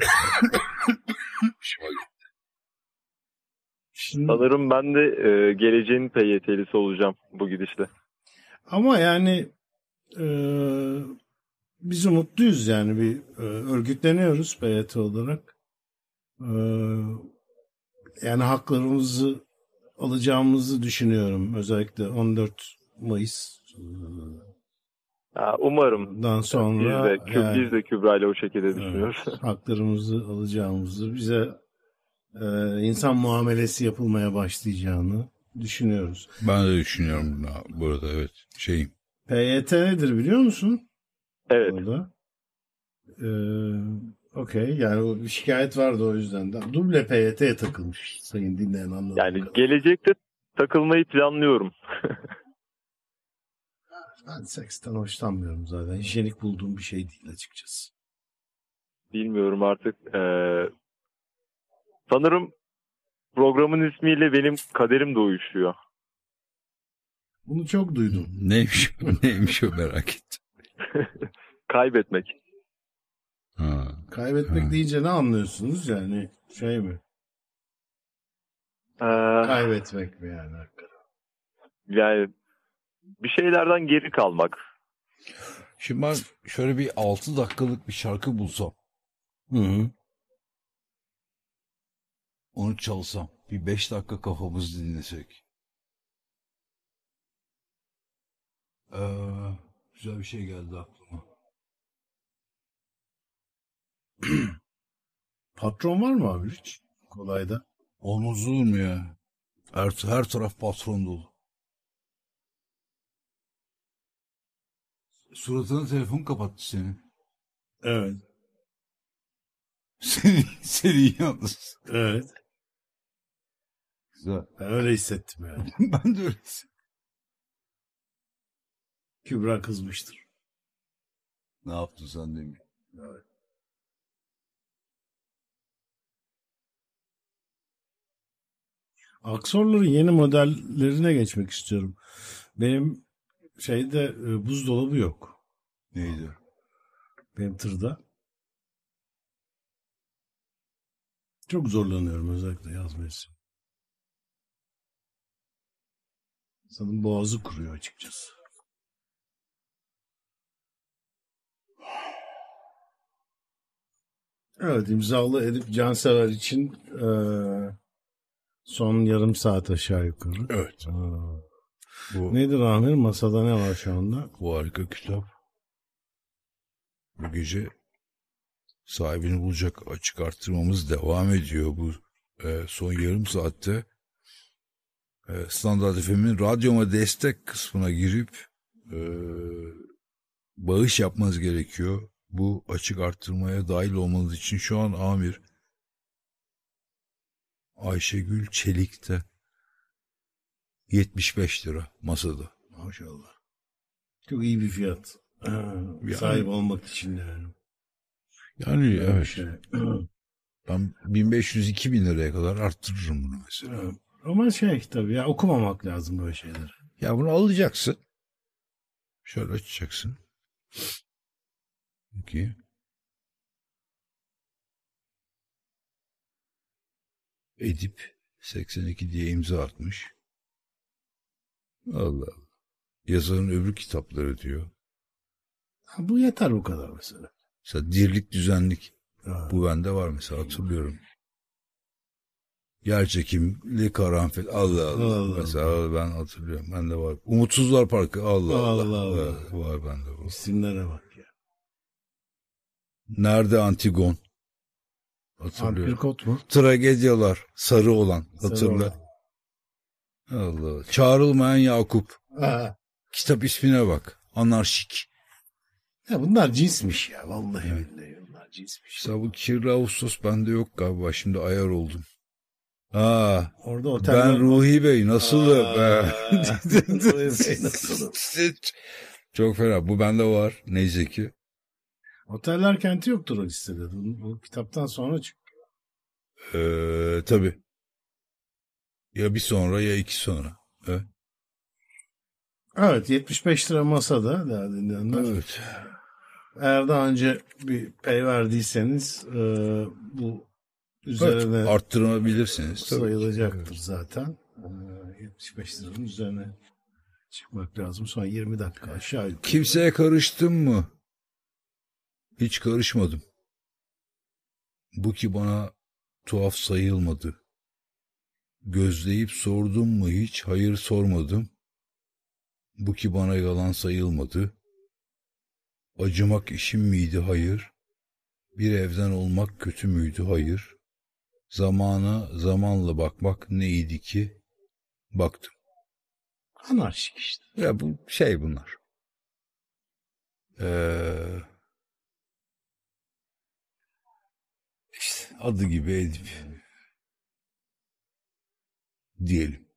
Şimdi, Sanırım ben de e, geleceğin P Y T'lisi olacağım bu gidişle. ama yani e, biz umutluyuz yani bir e, örgütleniyoruz P Y T olarak. E, yani haklarımızı alacağımızı düşünüyorum. Özellikle on dört Mayıs'dan Ha, umarım. sonra Biz de, Kü- yani, biz de Kübra ile o şekilde evet, düşünüyoruz. haklarımızı alacağımızı, bize e, insan muamelesi yapılmaya başlayacağını düşünüyoruz. Ben de düşünüyorum ya, burada evet. Şeyim. P Y T nedir biliyor musun? Evet. Orada. Ee, Okey. Yani o bir şikayet vardı o yüzden de. Duble P Y T'ye takılmış sayın dinleyen anladım. Yani gelecekte takılmayı planlıyorum. Ben seksten hoşlanmıyorum zaten. Hijyenik bulduğum bir şey değil açıkçası. Bilmiyorum artık. E, sanırım programın ismiyle benim kaderim de uyuşuyor. Bunu çok duydum. Neymiş, neymiş o merak ettim. Kaybetmek. Ha. Kaybetmek Ha. deyince ne anlıyorsunuz yani? Şey mi? Ee, Kaybetmek mi yani? yani bir şeylerden geri kalmak. Şimdi ben şöyle bir altı dakikalık bir şarkı bulsam, Hı hı. onu çalsam, bir beş dakika kafamızı dinlesek. Ee, güzel bir şey geldi aklıma. Patron var mı abi hiç? Kolayda. Olmaz olur mu ya? Her, her taraf patron dolu. Suratına telefon kapattı seni. Evet. Seni, seni yalnız. Evet. Güzel. Ben öyle hissettim yani. Ben de öyle hissettim. Kübra kızmıştır. Ne yaptın sen demin? Evet. Aksorların yeni modellerine geçmek istiyorum. Benim şeyde e, buzdolabı yok. Neydi? Benim tırda. Çok zorlanıyorum özellikle yaz mevsimi. Sanırım boğazı kuruyor açıkçası. Evet, imzalı Edip Cansever için e, son yarım saat aşağı yukarı. Evet. Aa. Bu, Nedir Amir? Masada ne var şu anda? bu harika kitap. Bu gece sahibini bulacak, açık arttırmamız devam ediyor. Bu e, son yarım saatte e, Standart F M'in radyoma destek kısmına girip e, bağış yapmanız gerekiyor. Bu açık arttırmaya dahil olmanız için şu an Amir Ayşegül Çelik'te yetmiş beş lira masada. Maşallah. Çok iyi bir fiyat. Ha, sahip olmak için yani. Yani Öyle bir evet. şey. Ben bin beş yüz iki bin liraya kadar arttırırım bunu mesela. Evet. Ama şey tabii ya, okumamak lazım böyle şeyleri. Ya bunu alacaksın. Şöyle açacaksın. Peki. Edip seksen iki diye imza atmış. Allah Allah. Yazarın öbür kitapları diyor. Ha, bu yeter bu kadar mesela. Mesela dirlik düzenlik. Ha. Bu bende var mesela, hatırlıyorum. Yerçekimli karanfil. Allah Allah. Allah mesela ben hatırlıyorum. Bende var. Umutsuzlar Parkı. Allah Allah. Allah Allah. Var, var bende var. İsimlere bak ya. Nerede Antigon? Hatırlıyorum. Antrikot mu? Tragedyalar. Sarı olan. Hatırla. Sarı olan. Allah. Çağrılmayan Yakup. Ha. Kitap ismine bak. Anarşik. Ya bunlar cinsmiş ya. Vallahi billahi bunlar cinsmiş. Mesela bu Kirli Ağustos bende yok galiba. Şimdi ayar oldum. Ha, Orada oteller... ben Ruhi Bey nasılım? Aa, Ruhi Bey nasılım? Çok fena. Bu bende var. Neyse ki. Oteller Kenti yoktur o listede. Bu, bu kitaptan sonra çıkıyor. Ee, tabii. Ya bir sonra ya iki sonra. Evet. Evet, yetmiş beş lira masada daha dinleyenler. Evet. Eğer daha önce bir pay verdiyseniz e, bu üzerine Evet, arttırabilirsiniz. sayılacaktır zaten. E, yetmiş beş liranın üzerine çıkmak lazım. Sonra yirmi dakika aşağı yukarı. Kimseye karıştın mı? Hiç karışmadım. Bu ki bana tuhaf sayılmadı. Gözleyip sordum mu hiç? Hayır, sormadım. Bu ki bana yalan sayılmadı. Acımak işim miydi? Hayır. Bir evden olmak kötü müydü? Hayır. Zamana zamanla bakmak neydi ki? Baktım. Anarşik işte. Ya bu şey bunlar. Ee, işte adı gibi Edip. Diyelim.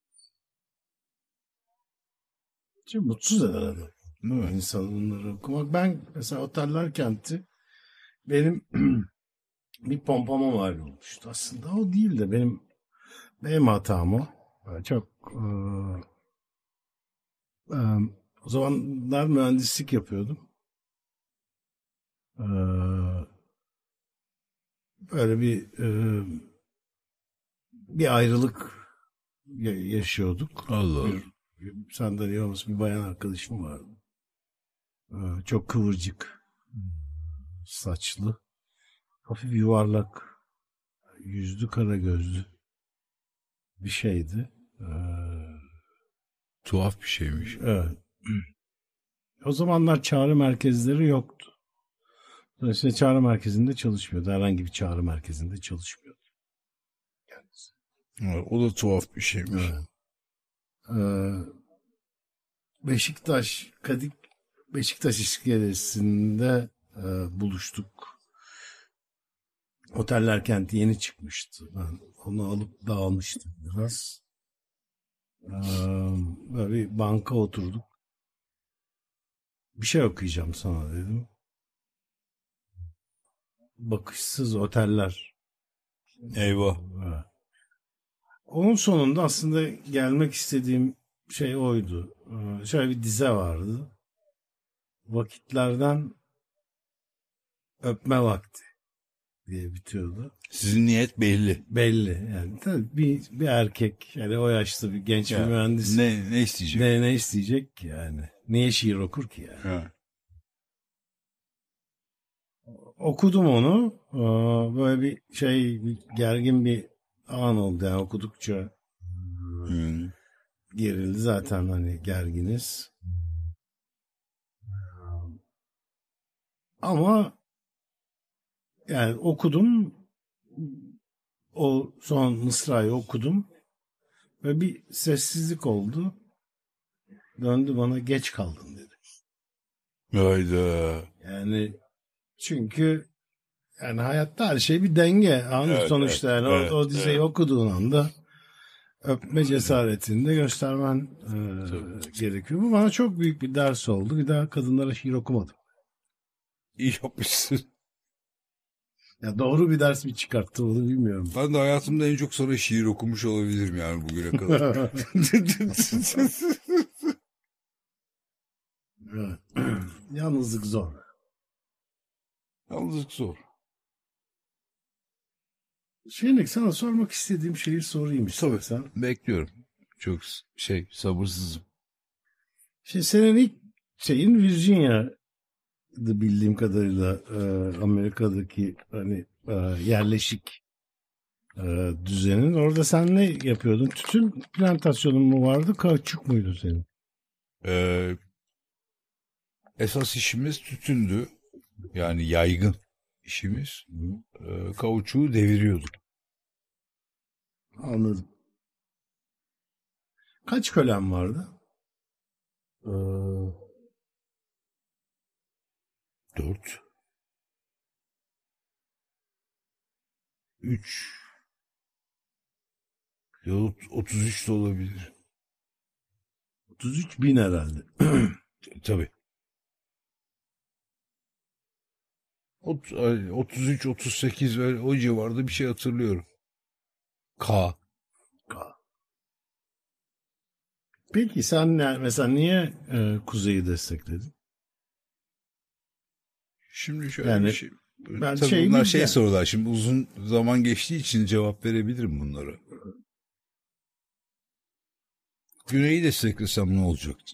Şimdi mutsuz eder adam. Değil mi? İnsan bunları okumak. Ben mesela Oteller Kenti benim bir pompama mal olmuştu. Aslında o değil de benim benim hatam o. Ben çok e, e, o zamanlar mühendislik yapıyordum. E, böyle bir e, bir ayrılık ya- yaşıyorduk. Allah Allah. Bir, bir sandalye olması bir bayan arkadaşım vardı. E, çok kıvırcık, saçlı, hafif yuvarlak, yüzlü, kara gözlü bir şeydi. Ee, Tuhaf bir şeymiş. evet. O zamanlar çağrı merkezleri yoktu. Dolayısıyla çağrı merkezinde çalışmıyordu. Herhangi bir çağrı merkezinde çalışmıyordu. Kendisi. Evet, o da tuhaf bir şeymiş. Evet. Ee, Beşiktaş, Kadık Beşiktaş iskelesinde e, buluştuk. Oteller Kenti yeni çıkmıştı. Ben onu alıp dağılmıştım biraz. Ee, böyle bir banka oturduk. Bir şey okuyacağım sana dedim. Bakışsız oteller. Eyvah. Evet. Onun sonunda aslında gelmek istediğim şey oydu. Ee, şöyle bir dize vardı. Vakitlerden öpme vakti diye bitiyordu. Sizin niyet belli. Belli yani. Tabii bir, bir erkek yani o yaşta bir genç Ya, bir mühendis Ne, ne isteyecek? ne, ne isteyecek ki yani? Niye şiir okur ki yani? Ha. Okudum onu. Ee, Böyle bir şey bir gergin bir an oldu yani okudukça Hmm. gerildi zaten hani gerginiz. Ama yani okudum, o son mısrayı okudum ve bir sessizlik oldu. Döndü bana, geç kaldın dedi. Hayda. Yani çünkü yani hayatta her şey bir denge. Anladın Evet, sonuçta evet, yani evet, o, o dizeyi evet. okuduğun anda öpme cesaretini de göstermen e, gerekiyor. Bu bana çok büyük bir ders oldu. Bir daha kadınlara şiir okumadım. İyi yapmışsın. Ya doğru bir ders mi çıkarttı onu bilmiyorum. Ben de hayatımda en çok sana şiir okumuş olabilirim yani bugüne kadar. Evet. Yalnızlık zor. Yalnızlık zor. Şeylik sana sormak istediğim şeyi sorayım istersen. Bekliyorum. Çok şey sabırsızım. Şimdi senin ilk şeyin Virginia'dı bildiğim kadarıyla e, Amerika'daki hani e, yerleşik e, düzenin. Orada sen ne yapıyordun? Tütün plantasyonun mu vardı? Kauçuk muydu senin? Ee, esas işimiz tütündü. Yani yaygın işimiz. Ee, kauçuğu deviriyorduk. Anladım. Kaç kölen vardı? Ee, dört. Üç. Ya otuz üç de olabilir. otuz üç bin herhalde. Tabii. otuz üç otuz sekiz ve o civarda bir şey hatırlıyorum. K. Peki sen ne, mesela niye e, Kuzey'i destekledin? Şimdi şöyle Yani bir şey. ben Tabii şey bunlar şey diyeceğim. sorular. Şimdi uzun zaman geçtiği için cevap verebilirim bunlara. Güney'i desteklesem ne olacaktı?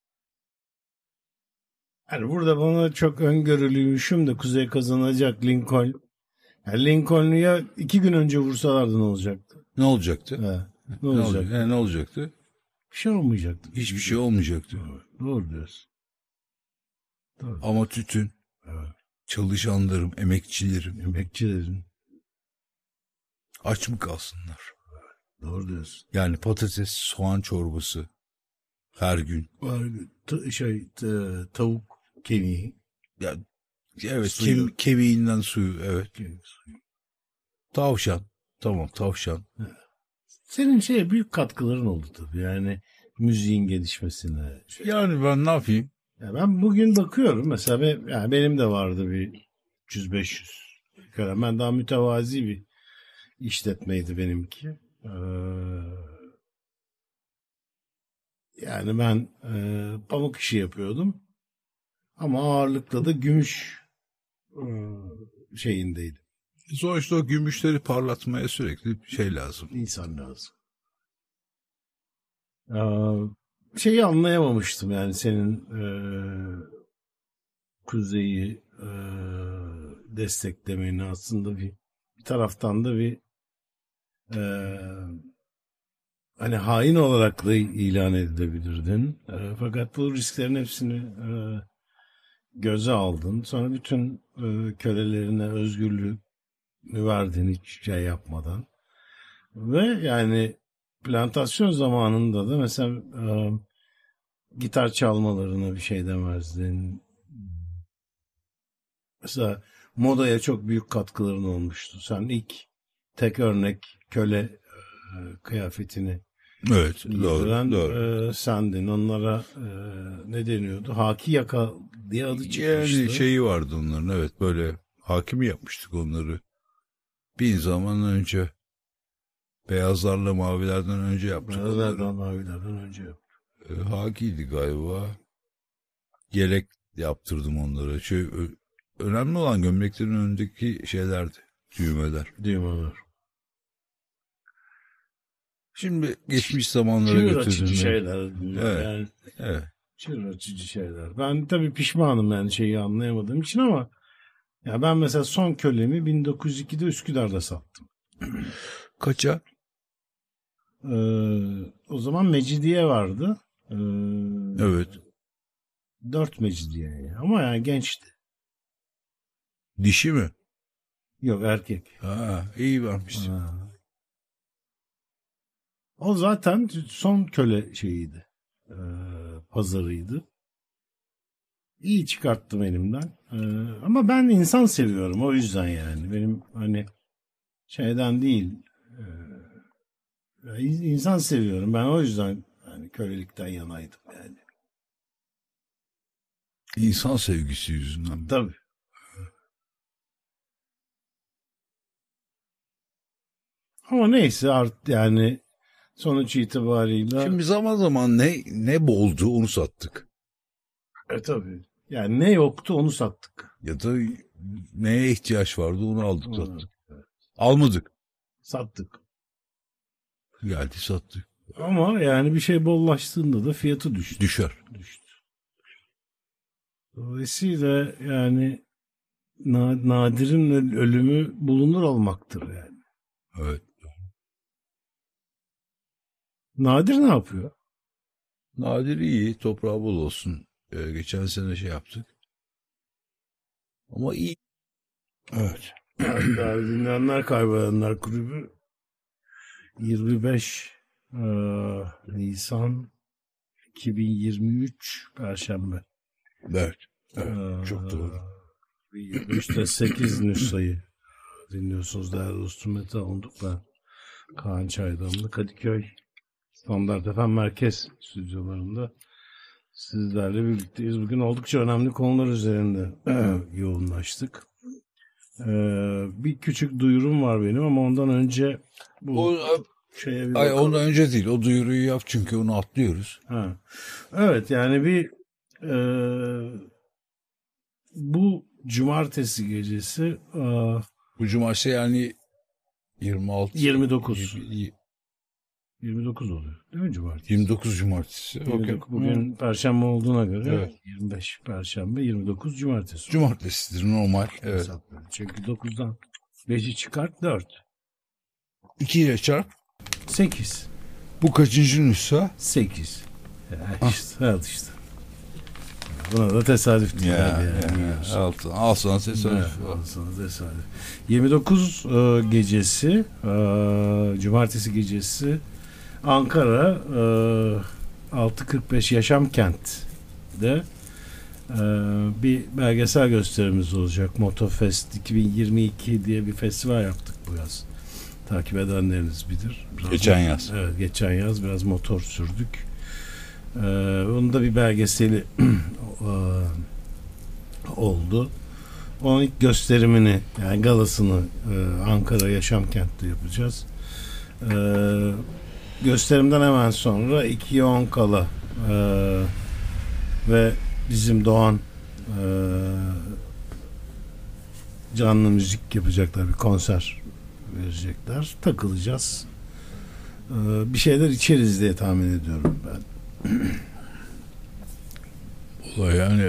Yani burada bana çok öngörülüymüşüm de Kuzey kazanacak Lincoln. Yani Lincoln'u ya iki gün önce vursalardı ne olacaktı? Ne olacaktı? He, ne Ne, olacak? olacak? He, ne olacaktı? Bir şey olmayacaktı. Hiçbir şey olmayacaktı. Doğru diyorsun. Doğru. Ama tütün, Evet. çalışanlarım, emekçilerim Emekçilerin. aç mı kalsınlar? Doğru diyorsun. Yani patates, soğan çorbası her gün. Var t- şey t- tavuk kemiği. Ya evet, Suyu. kem, kemiğinden suyu, evet. Kemik suyu. Tavşan. Tamam, tavşan. Senin şeye büyük katkıların oldu tabii. Yani müziğin gelişmesine. Şey. Yani ben ne yapayım? Ya ben bugün bakıyorum mesela be, yani benim de vardı bir üç yüz beş yüz. Ben daha mütevazi bir işletmeydi benimki. Ee, yani ben e, pamuk işi yapıyordum. Ama ağırlıkla da gümüş e, şeyindeydim. Sonuçta o gümüşleri parlatmaya sürekli şey lazım. İnsan lazım. Ee, şeyi anlayamamıştım yani senin e, Kuzey'i e, desteklemeni aslında bir, bir taraftan da bir e, hani hain olarak da ilan edilebilirdin. E, fakat bu risklerin hepsini e, göze aldın. Sonra bütün e, kölelerine özgürlüğü verdin hiç şey yapmadan. Ve yani plantasyon zamanında da mesela e, gitar çalmalarına bir şey demezdin. Mesela modaya çok büyük katkıların olmuştu. Sen ilk tek örnek köle e, kıyafetini Evet, giydiren doğru. doğru. e, sendin. Onlara e, ne deniyordu? Haki yaka diye adı çıkmıştı. Yani şeyi vardı onların, evet, böyle hakimi yapmıştık onları. Bir zaman önce beyazlarla mavilerden önce yaptık. Beyazlardan mavilerden önce yaptık. E, hakiydi galiba. Yelek yaptırdım onlara. Şey, önemli olan gömleklerin önündeki şeylerdi. Düğmeler. Düğmeler. Şimdi geçmiş zamanlara Çığır götürdüm. açıcı şeyler. Evet. Yani Evet. çığır açıcı şeyler. Ben tabii pişmanım yani şeyi anlayamadığım için ama ya ben mesela son kölemi bin dokuz yüz ikide Üsküdar'da sattım. Kaça? Ee, o zaman Mecidiye vardı. Ee, Evet. Dört Mecidiye. Ama yani gençti. Dişi mi? Yok erkek. Ha, iyi vermişsin. Ha. O zaten son köle şeyiydi. Ee, pazarıydı. iyi çıkarttım elimden. Ee, ama ben insan seviyorum o yüzden yani. Benim hani şeyden değil. E, insan seviyorum. Ben o yüzden yani kölelikten yanaydım yani. İnsan sevgisi yüzünden. Tabii. Ama neyse art yani sonuç itibarıyla. Şimdi zaman zaman ne ne boldu onu sattık. E tabii. Yani ne yoktu onu sattık. Ya da neye ihtiyaç vardı onu aldık sattık. Evet. Almadık. Sattık. Geldi sattık. Ama yani bir şey bollaştığında da fiyatı düştü. Düşer. Düştü. Dolayısıyla yani na- nadirin ölümü bulunur olmaktır yani. Evet. Nadir ne yapıyor? Nadir iyi. Toprağı bol olsun. Ee, geçen sene şey yaptık. Ama iyi. Evet. Değerli dinleyenler, Kaybedenler Kulübü yirmi beş e, Nisan iki bin yirmi üç Perşembe. Evet. Evet. Ee, Çok doğru. yirmi üçte sekiz nüshayı dinliyorsunuz değerli dostum. Mete Alındık ben. Kaan Çaydanlı, Kadıköy Standart F M Merkez stüdyolarında sizlerle birlikteyiz. Bugün oldukça önemli konular üzerinde yoğunlaştık. Ee, bir küçük duyurum var benim ama ondan önce bu O, şeye bir ay, bakalım. ondan önce değil. O duyuruyu yap çünkü onu atlıyoruz. Ha. Evet yani bir e, bu cumartesi gecesi e, Bu cumartesi yani yirmi altı yirmi dokuz yirmi, yirmi dokuz oluyor değil mi cumartesi? yirmi dokuz cumartesi. yirmi dokuz. Okay. Bugün Perşembe olduğuna göre Evet. yirmi beş Perşembe, yirmi dokuz Cumartesi. Cumartesidir normal. Evet. Hesapları. Çünkü dokuzdan beşi çıkart dört. iki ile çarp. sekiz. Bu kaçıncı nüsha? sekiz. Ya işte, al işte. Buna da tesadüf değil. Ya, yani, ya, biliyorsun. al, al sana tesadüf. Evet, al sana tesadüf. yirmi dokuz e, gecesi, e, Cumartesi gecesi Ankara e, altı kırk beş Yaşam Kent'de e, bir belgesel gösterimiz olacak. Motofest iki bin yirmi iki diye bir festival yaptık bu yaz. Takip edenleriniz bilir. Biraz Geçen motor, yaz. Evet, geçen yaz biraz motor sürdük. Ee, onun da bir belgeseli oldu. Onun ilk gösterimini yani galasını e, Ankara Yaşam Kent'te yapacağız. Ee, gösterimden hemen sonra ikiye on kala e, ve bizim Doğan e, canlı müzik yapacaklar, bir konser verecekler. Takılacağız. Ee, bir şeyler içeriz diye tahmin ediyorum ben. Olay yani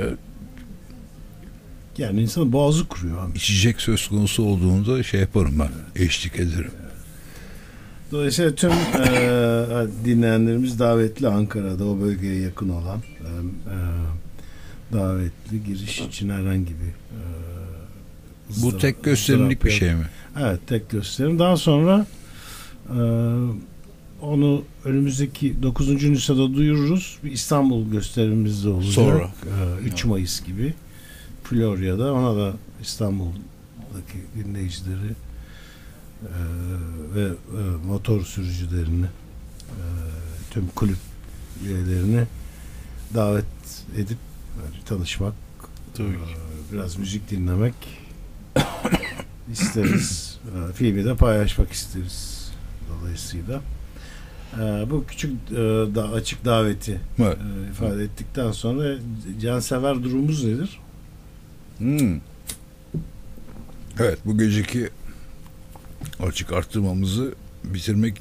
Yani insanın boğazı kuruyor abi. içecek söz konusu olduğunda şey yaparım ben. Eşlik ederim. Dolayısıyla tüm e, dinleyenlerimiz davetli, Ankara'da o bölgeye yakın olan e, e, davetli, giriş için herhangi bir e, Bu ızdırap- tek gösterimlik bir ızdırap şey yok. mi? Evet, tek gösterim. Daha sonra e, onu önümüzdeki dokuzuncu Nisan'da duyururuz. Bir İstanbul gösterimimiz de olacak. Sonra. E, üç Mayıs gibi Florya'da. Ona da İstanbul'daki dinleyicileri e, ve e, motor sürücülerini e, tüm kulüp üyelerini davet edip yani tanışmak, Tabii e, biraz müzik dinlemek isteriz. E, filmi de paylaşmak isteriz. Dolayısıyla e, bu küçük e, da açık daveti Evet. e, ifade ettikten sonra cansever durumumuz nedir? Hmm. Evet, bu geceki açık arttırmamızı bitirmek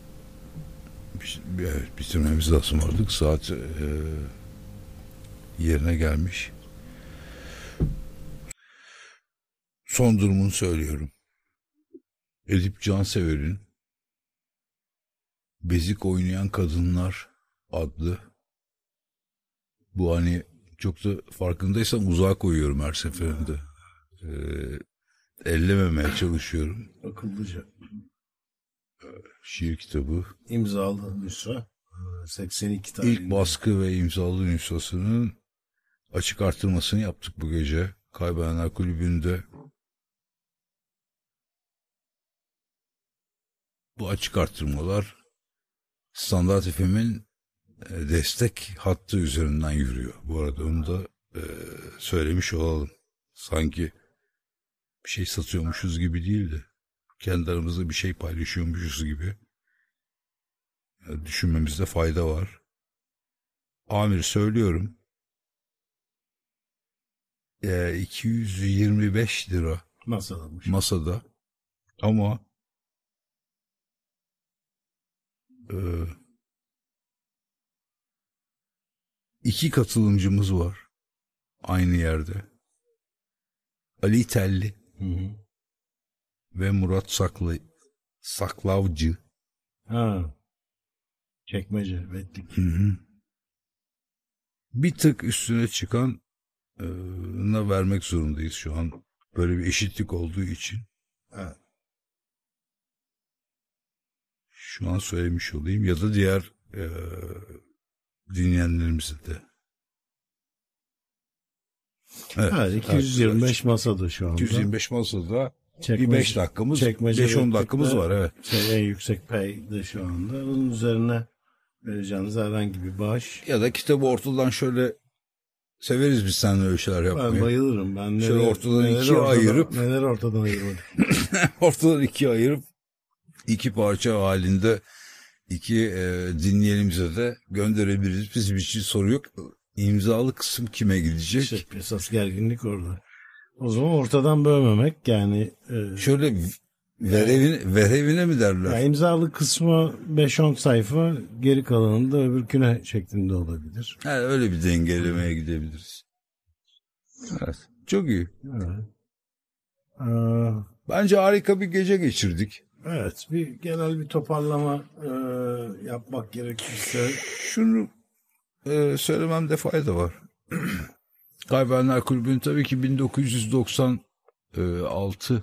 evet, bitirmemiz lazım artık. Saat e, yerine gelmiş. Son durumunu söylüyorum. Edip Cansever'in Bezik Oynayan Kadınlar adlı, bu hani çok da farkındaysan uzağa koyuyorum her seferinde. Ee, ellememeye çalışıyorum. Akıllıca. Şiir kitabı. İmzalı nüsha. seksen iki tane. İlk baskı ve imzalı nüshasının açık artırmasını yaptık bu gece. Kaybedenler Kulübü'nde. Bu açık artırmalar Standart F M'in destek hattı üzerinden yürüyor. Bu arada onu da e, söylemiş olalım. Sanki bir şey satıyormuşuz gibi değil de kendi aramızda bir şey paylaşıyormuşuz gibi e, düşünmemizde fayda var. Amir söylüyorum. E, iki yüz yirmi beş lira Masadamış. masada ama e, iki katılımcımız var aynı yerde. Ali Telli Hı hı. ve Murat Saklı, Saklavcı. Ha. Çekmece, Vetlik. Hı hı. Bir tık üstüne çıkan e, na vermek zorundayız şu an. Böyle bir eşitlik olduğu için. Evet. Şu an söylemiş olayım ya da diğer e, dinleyenlerimize de. Evet, Evet, iki yüz yirmi beş masada şu anda. iki yüz yirmi beş masada Çekmece- bir beş dakikamız, çekmece beş on Vetlik'te dakikamız var. Evet. Şey, en yüksek payda şu anda. Bunun üzerine vereceğiniz herhangi bir bağış. Ya da kitabı ortadan şöyle severiz biz seninle öyle şeyler yapmayı. Ben bayılırım. Ben Şöyle neler- ortadan neleri ikiye ortadan- ayırıp- Neler ortadan ayırmadım. Ortadan ikiye ayırıp iki parça halinde iki e, dinleyenimize de gönderebiliriz. Bizim için soru yok. İmzalı kısım kime gidecek? İşte esas gerginlik orada. O zaman ortadan bölmemek yani. E, Şöyle verevine, verevine mi derler? yani imzalı kısmı beş on sayfa, geri kalanı da öbürküne şeklinde olabilir. Ha, öyle bir dengelemeye gidebiliriz. Evet. Çok iyi. Evet. Ee, Bence harika bir gece geçirdik. evet, bir genel bir toparlama e, yapmak gerekirse. Şunu e, söylememde fayda var. Kaybedenler Kulübü'nün tabii ki bin dokuz yüz doksan altı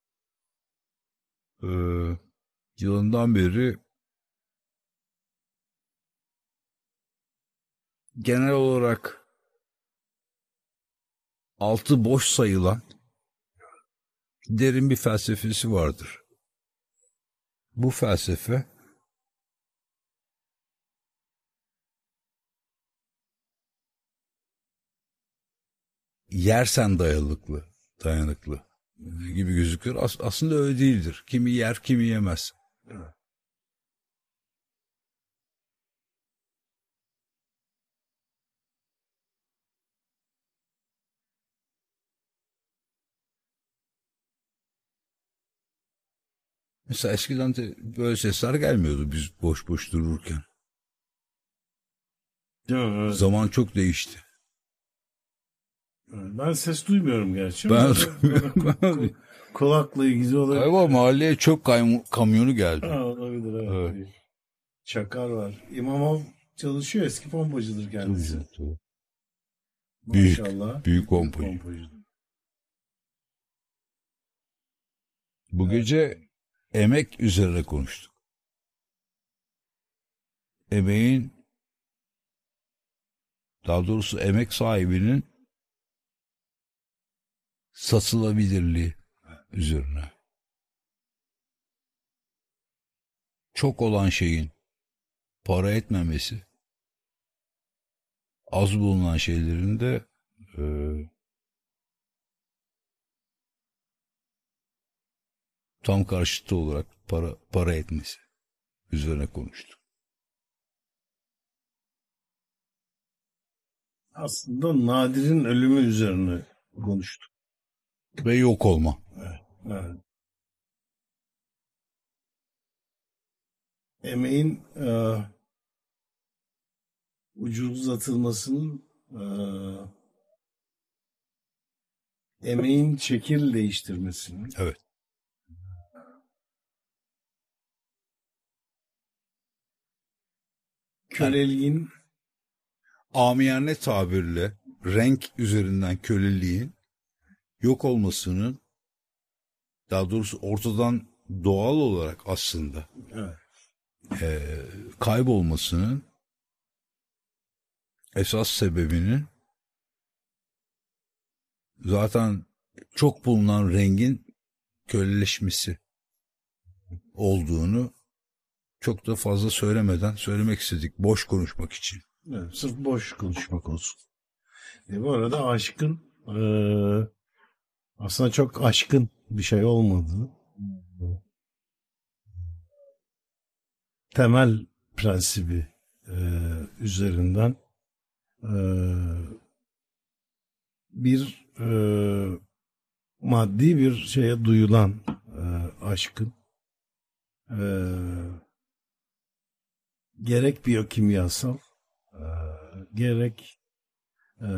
e, yılından beri genel olarak altı boş sayılan derin bir felsefesi vardır. Bu felsefe yersen dayanıklı, dayanıklı gibi gözüküyor. As- aslında öyle değildir. Kimi yer, kimi yemez. Mesela eskiden de böyle sesler gelmiyordu biz boş boş dururken. Değil mi? Evet. Zaman çok değişti. Ben ses duymuyorum gerçi. Ben ama kulakla ilgili olabilir. galiba mahalleye çok kay- kamyonu geldi. Ha, olabilir, evet. Evet. Çakar var. İmamov çalışıyor. Eski pompacıdır kendisi. Büyük, Maşallah. büyük pompacı. pompacıdır. Bu gece emek üzerine konuştuk. Emeğin, daha doğrusu emek sahibinin satılabilirliği üzerine. Çok olan şeyin para etmemesi, az bulunan şeylerin de e, tam karşıtı olarak para para etmesi üzerine konuştuk. Aslında Nadir'in ölümü üzerine konuştuk. Ve yok olma. Evet. Emeğin e, ucuzlatılmasının, e, emeğin şekil değiştirmesinin, Evet. köleliğin, Amiyane tabirle renk üzerinden köleliğin yok olmasının, daha doğrusu ortadan doğal olarak aslında evet, e, kaybolmasının esas sebebinin zaten çok bulunan rengin köleleşmesi olduğunu çok da fazla söylemeden söylemek istedik. Boş konuşmak için. Evet, sırf boş konuşmak olsun. E bu arada aşkın e, aslında çok aşkın bir şey olmadığı temel prensibi e, üzerinden e, bir e, maddi bir şeye duyulan e, aşkın e, gerek biyokimyasal e, gerek e,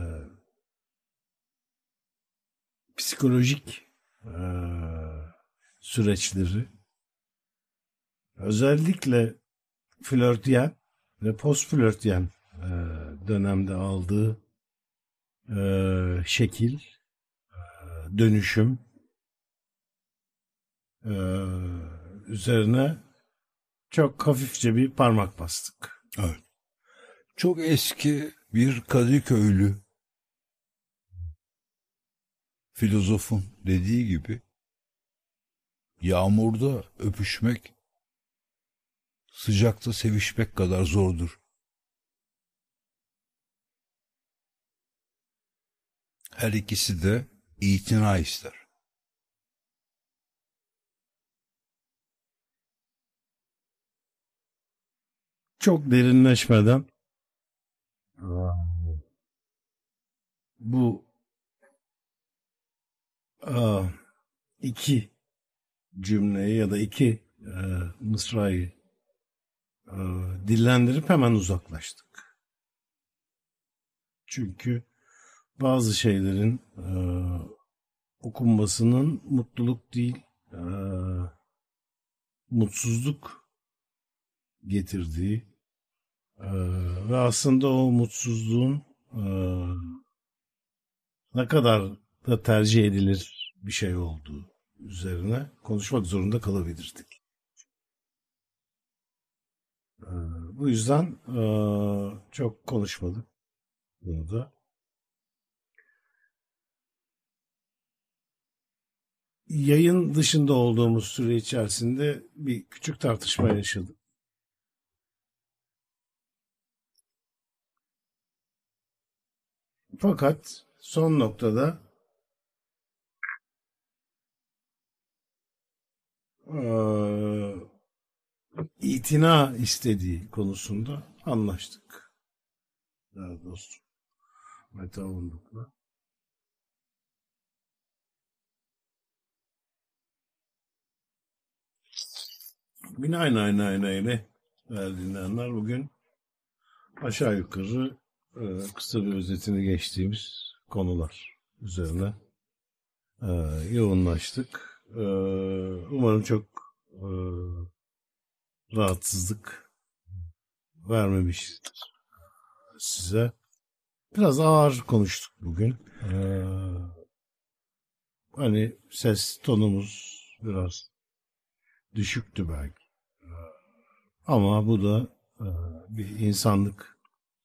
psikolojik e, süreçleri özellikle flörtyen ve post flörtyen e, dönemde aldığı e, şekil, e, dönüşüm e, üzerine çok hafifçe bir parmak bastık. Evet. Çok eski bir Kadıköylü filozofun dediği gibi yağmurda öpüşmek sıcakta sevişmek kadar zordur. Her ikisi de itina ister. Çok derinleşmeden bu aa, iki cümleyi ya da iki e, mısrayı e, dillendirip hemen uzaklaştık. Çünkü bazı şeylerin e, okunmasının mutluluk değil, e, mutsuzluk getirdiği e, ve aslında o mutsuzluğun e, ne kadar da tercih edilir bir şey olduğu üzerine konuşmak zorunda kalabilirdik. E, bu yüzden e, çok konuşmadık bunu da. Yayın dışında olduğumuz süre içerisinde bir küçük tartışma yaşadık. Fakat son noktada eee, itina istediği konusunda anlaştık. Değerli dostum. Meta Onluk'la. Binaenaleyh değerli dinleyenler, bugün aşağı yukarı e, kısa bir özetini geçtiğimiz konular üzerine e, yoğunlaştık. E, umarım çok e, rahatsızlık vermemiştir size. Biraz ağır konuştuk bugün. E, hani ses tonumuz biraz düşüktü belki. E, ama bu da e, bir insanlık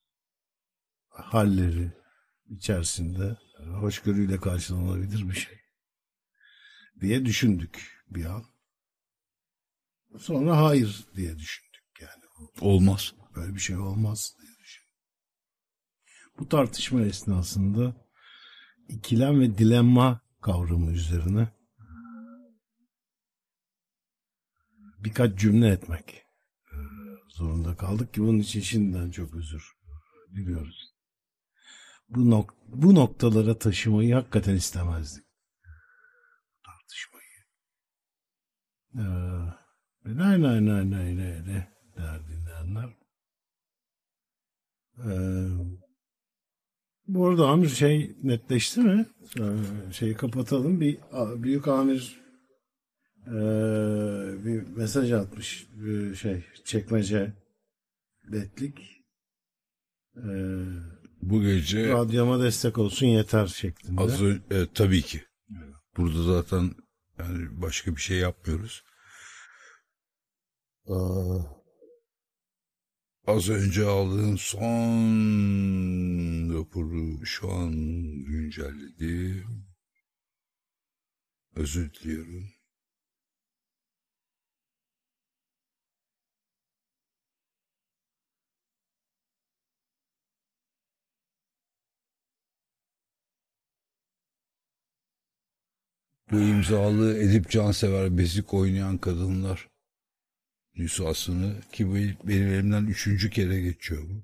halleri içerisinde hoşgörüyle karşılanabilir bir şey diye düşündük bir an. Sonra hayır diye düşündük. Yani Olmaz. böyle bir şey olmaz diye düşündük. Bu tartışma esnasında ikilem ve dilemma kavramı üzerine birkaç cümle etmek zorunda kaldık ki bunun için şimdiden çok özür diliyoruz. Bu, nok- bu noktalara taşımayı hakikaten istemezdik. Tartışmayı. Ee, nay nay nay nay nay nay der dinleyenler. Ee, bu arada amir şey netleşti mi? Ee, şeyi kapatalım. Bir büyük amir e, bir mesaj atmış. Bir şey çekmece betlik. Ee, Bu gece radyoma destek olsun yeter şeklinde. az önce, evet, tabii ki. Burada zaten yani başka bir şey yapmıyoruz. Aa, Az önce aldığım son raporu şu an güncelledim. Özür diliyorum. Bu imzalı Edip Cansever bezik oynayan kadınlar nüshasını ki benim elimden üçüncü kere geçiyor bu.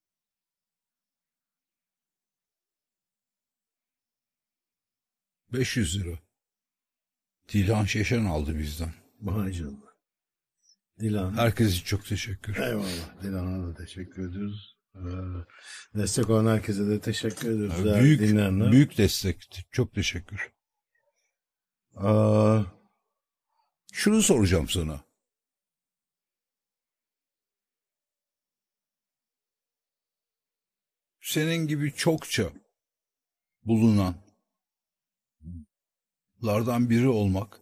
beş yüz lira. Dilhan Şeşen aldı bizden. Vay canına. Dilan. Herkese çok teşekkür. Eyvallah. Dilan'a da teşekkür ediyoruz. Ee, destek olan herkese de teşekkür ediyoruz. Yani büyük, dinleyenler. büyük destek. Çok teşekkür. Aa, Şunu soracağım sana. Senin gibi çokça bulunanlardan biri olmak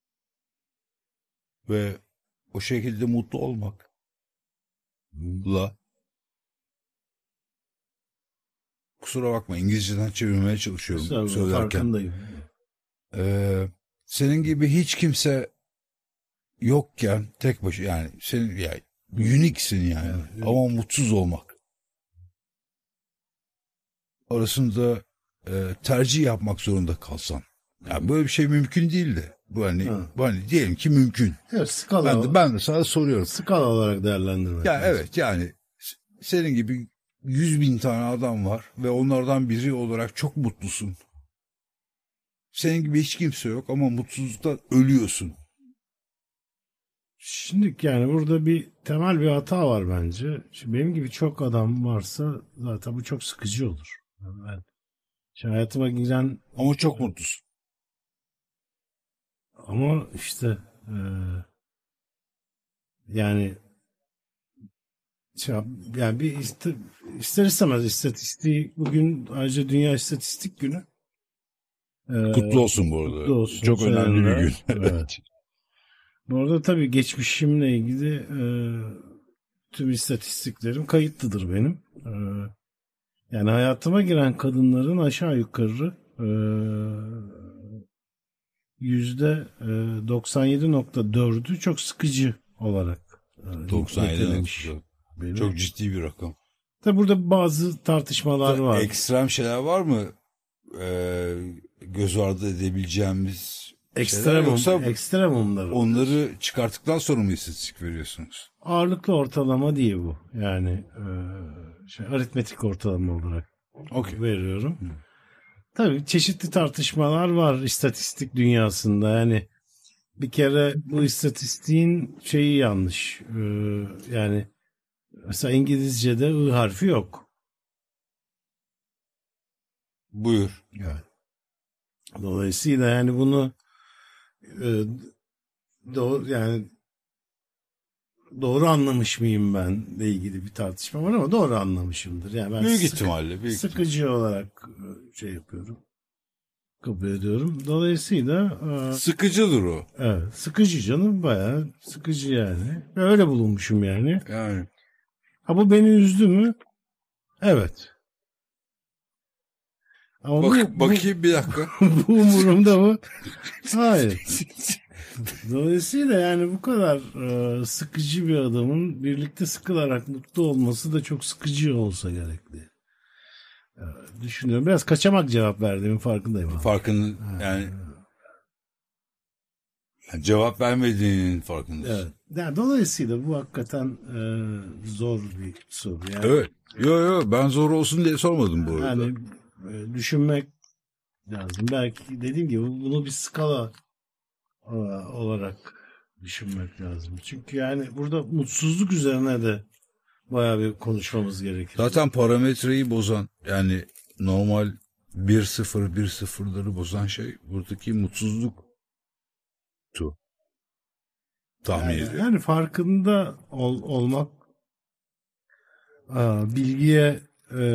ve o şekilde mutlu olmakla, kusura bakma İngilizceden çevirmeye çalışıyorum Sen söylerken. farkındayım. Ee, senin gibi hiç kimse yokken tek başına, yani senin yani unique'sin yani, Evet, ama mutsuz olmak arasında e, tercih yapmak zorunda kalsan, yani böyle bir şey mümkün değil de bu hani, bu hani diyelim ki mümkün. Evet, skala, Ben de, ben de sana soruyorum. skala olarak değerlendirmek. Ya lazım. evet, yani senin gibi yüz bin tane adam var ve onlardan biri olarak çok mutlusun. Senin gibi hiç kimse yok ama mutsuzluktan ölüyorsun. Şimdi yani burada bir temel bir hata var bence. Şimdi benim gibi çok adam varsa zaten bu çok sıkıcı olur. Yani ben şimdi hayatıma giren Ama çok mutlusun. ama işte e, yani şey, yani bir ister, ister istemez istatistiği bugün ayrıca Dünya İstatistik Günü. E, Kutlu olsun bu arada. Kutlu olsun. Çok önemli bir gün. Evet. Bu arada tabii geçmişimle ilgili e, tüm istatistiklerim kayıtlıdır benim. E, yani hayatıma giren kadınların aşağı yukarı e, yüzde doksan yedi nokta dördü çok sıkıcı olarak e, doksan yedi nitelemiş. Benim. Çok ciddi bir rakam. Tabii burada bazı tartışmalar var. Ekstrem şeyler var mı? Ee, göz ardı edebileceğimiz Ekstremum, yoksa ekstremumlar. onları çıkarttıktan sonra mı istatistik veriyorsunuz? Ağırlıklı ortalama değil bu. Yani e, şey, aritmetik ortalama olarak Okay. veriyorum. Hı. Tabii çeşitli tartışmalar var istatistik dünyasında. Yani bir kere bu istatistiğin şeyi yanlış. Ee, yani mesela İngilizce'de I harfi yok. Buyur. Evet. Dolayısıyla yani bunu e, doğru yani doğru anlamış mıyım ben ile ilgili bir tartışma var ama doğru anlamışımdır. Yani ben büyük sık, ihtimalle büyük sıkıcı ihtimalle. olarak şey yapıyorum. Kabul ediyorum. Dolayısıyla e, sıkıcıdır o. Evet, sıkıcı canım, bayağı sıkıcı yani. Öyle bulunmuşum yani. Yani. Ha bu beni üzdü mü? Evet. Ama Bak, bu, bakayım bu, bir dakika. bu umurumda mı? Hayır. Dolayısıyla yani bu kadar e, sıkıcı bir adamın birlikte sıkılarak mutlu olması da çok sıkıcı olsa gerekli. E, düşünüyorum. Biraz kaçamak cevap verdiğimin farkındayım. Farkını yani, yani cevap vermediğinin farkındasın. Evet. Yani dolayısıyla bu hakikaten e, zor bir soru. Yani, evet. Yo yo ben zor olsun diye sormadım bu arada. Yani e, düşünmek lazım. Belki dediğim gibi bunu bir skala e, olarak düşünmek lazım. Çünkü yani burada mutsuzluk üzerine de bayağı bir konuşmamız gerekir. Zaten parametreyi bozan, yani normal bir sıfır bir sıfırları bozan şey buradaki mutsuzluk tu. Tahmin yani, ediyorum. yani farkında ol, olmak, aa, bilgiye e,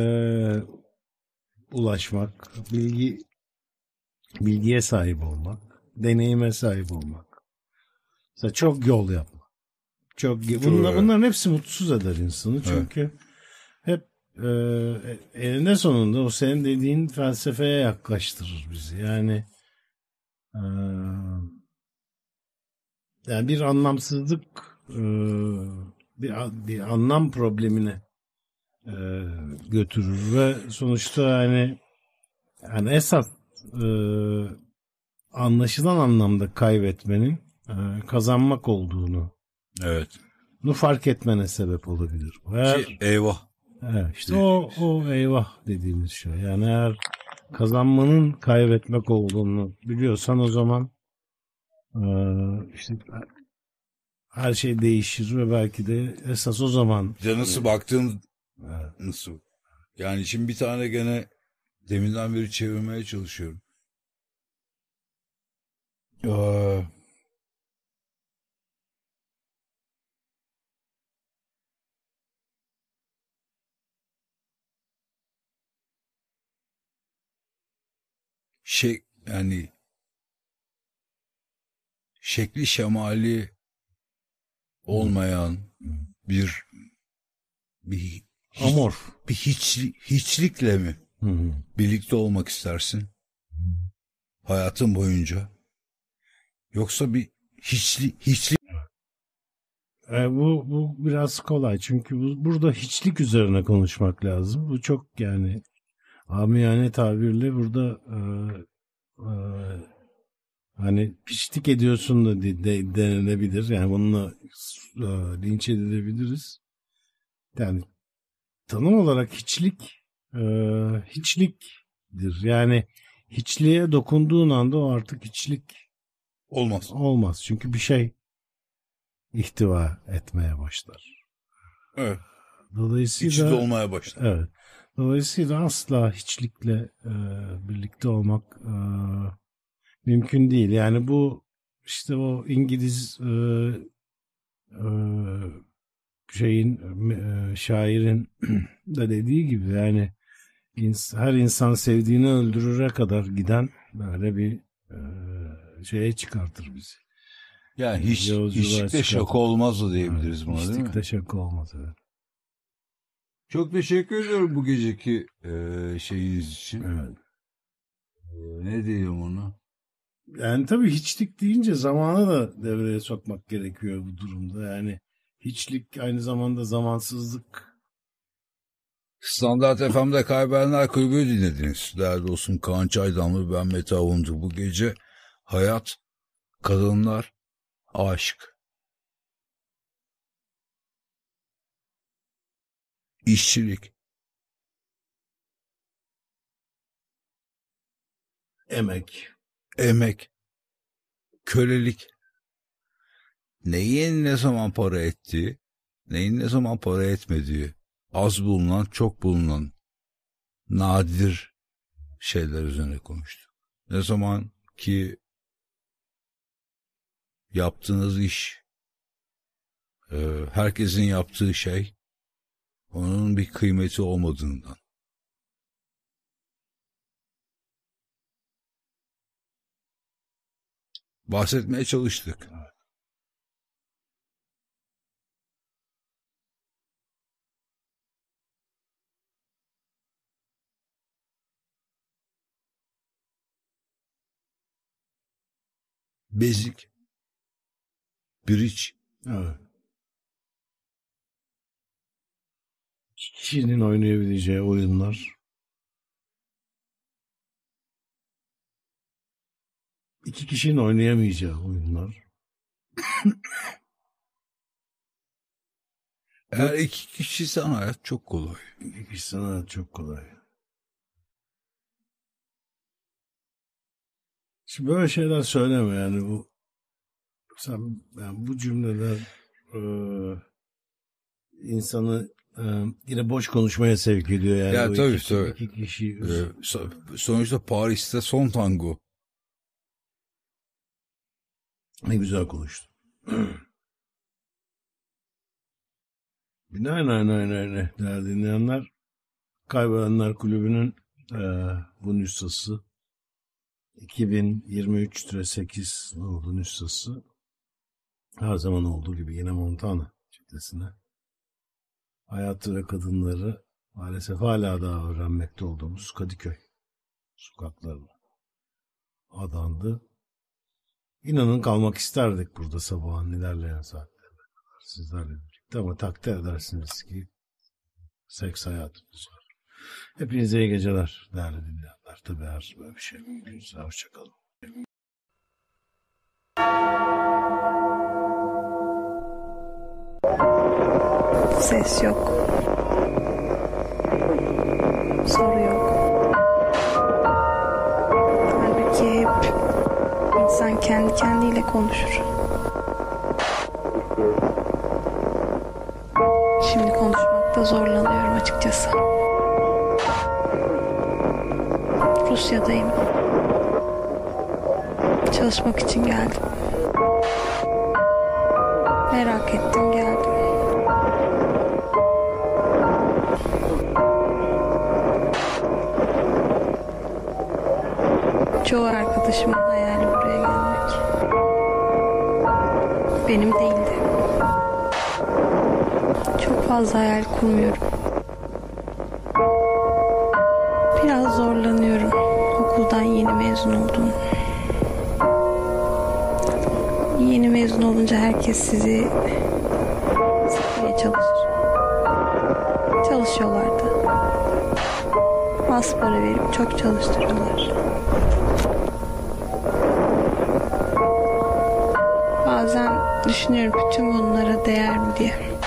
ulaşmak, bilgi bilgiye sahip olmak, deneyime sahip olmak. Mesela çok yol yapmak. Çok bunlar, bunların hepsi mutsuz eder insanı çünkü evet. hep e, eninde sonunda o senin dediğin felsefeye yaklaştırır bizi. Yani e, yani bir anlamsızlık, e, bir bir anlam problemine e, götürür ve sonuçta yani yani esas e, anlaşılan anlamda kaybetmenin e, kazanmak olduğunu evet. bunu fark etmene sebep olabilir. Eğer, şey, eyvah. Evet, işte o, o eyvah dediğimiz şey. Yani eğer kazanmanın kaybetmek olduğunu biliyorsan o zaman e, işte her şey değişir ve belki de esas o zaman. Ya nasıl baktığın evet. Nasıl? Yani şimdi bir tane gene deminden beri çevirmeye çalışıyorum. Ee, şey yani şekli şemali olmayan bir bir amorf bir hiç, hiçlikle mi hı hı. birlikte olmak istersin hayatın boyunca, yoksa bir hiçli hiçlik e, bu bu biraz kolay çünkü bu, burada hiçlik üzerine konuşmak lazım. Bu çok yani amiyane tabirle burada e, e, hani piştik ediyorsun da de, de, denilebilir. Yani bununla e, linç edilebiliriz. Yani tanım olarak hiçlik e, hiçliktir. Yani hiçliğe dokunduğun anda o artık hiçlik olmaz. Olmaz. Çünkü bir şey ihtiva etmeye başlar. Evet. Dolayısıyla İçi dolmaya başlar. Evet. Dolayısıyla asla hiçlikle e, birlikte olmak e, mümkün değil. Yani bu işte o İngiliz e, e, şeyin e, şairin de dediği gibi yani ins- her insan sevdiğini öldürüre kadar giden böyle bir e, şeye çıkartır bizi. Yani hiç hiçlikte şaka olmaz da diyebiliriz evet, buna, değil mi? Hiçlikte şaka olmaz, evet. Çok teşekkür ediyorum bu geceki e, şeyiniz için. Evet. E, ne diyeyim ona? Yani tabii hiçlik deyince zamanı da devreye sokmak gerekiyor bu durumda. Yani hiçlik aynı zamanda zamansızlık. Standart F M'de Kaybedenler Kulübü dinlediniz. Değerli dostum Kaan Çaydanlı, ben Mete Avuncu. Bu gece hayat, kadınlar, aşk, işçilik, Emek. Emek, kölelik, neyin ne zaman para ettiği, neyin ne zaman para etmediği, az bulunan, çok bulunan, nadir şeyler üzerine konuştuk. Ne zaman ki yaptığınız iş, herkesin yaptığı şey, onun bir kıymeti olmadığından. Bahsetmeye çalıştık. Bezik, bridge. Evet. Kişinin oynayabileceği oyunlar. İki kişinin oynayamayacağı oyunlar. Eğer iki kişiysen hayat çok kolay. İki kişiysen hayat çok kolay. Şimdi böyle şeyler söyleme yani bu sen yani bu cümleler e, insanı e, yine boş konuşmaya sevk ediyor yani. Ya o tabii iki, tabii. iki kişi. Ee, sonuçta Paris'te son tango. Ne güzel konuştun. Binaenaleyh değerli dinleyenler, Kaybedenler Kulübü'nün e, bu nüshası iki bin yirmi üç sekiz oldu nüshası. her zaman olduğu gibi yine Montana çetesine hayatı ve kadınları maalesef hala daha öğrenmekte olduğumuz Kadıköy sokaklarına adandı. İnanın kalmak isterdik burada sabahın ilerleyen saatlerine kadar sizlerle birlikte ama takdir edersiniz ki seks hayatımız var. Hepinize iyi geceler değerli dinleyenler. Tabii her böyle bir şey mümkünse hoşçakalın. Ses yok. Soru yok. Halbuki hep insan kendi kendiyle konuşur. Şimdi konuşmakta zorlanıyorum açıkçası. Rusya'dayım. Çalışmak için geldim. Merak ettim, geldim. Çoğu arkadaşımın hayali buraya gelmek. Benim değildi. Çok fazla hayal kurmuyorum. Biraz zorlanıyorum. Okuldan yeni mezun oldum. Yeni mezun olunca herkes sizi sıkmaya çalışır. Çalışıyorlardı. Az para verip çok çalıştırıyorlar. Bazen düşünüyorum bütün bunlara değer mi diye.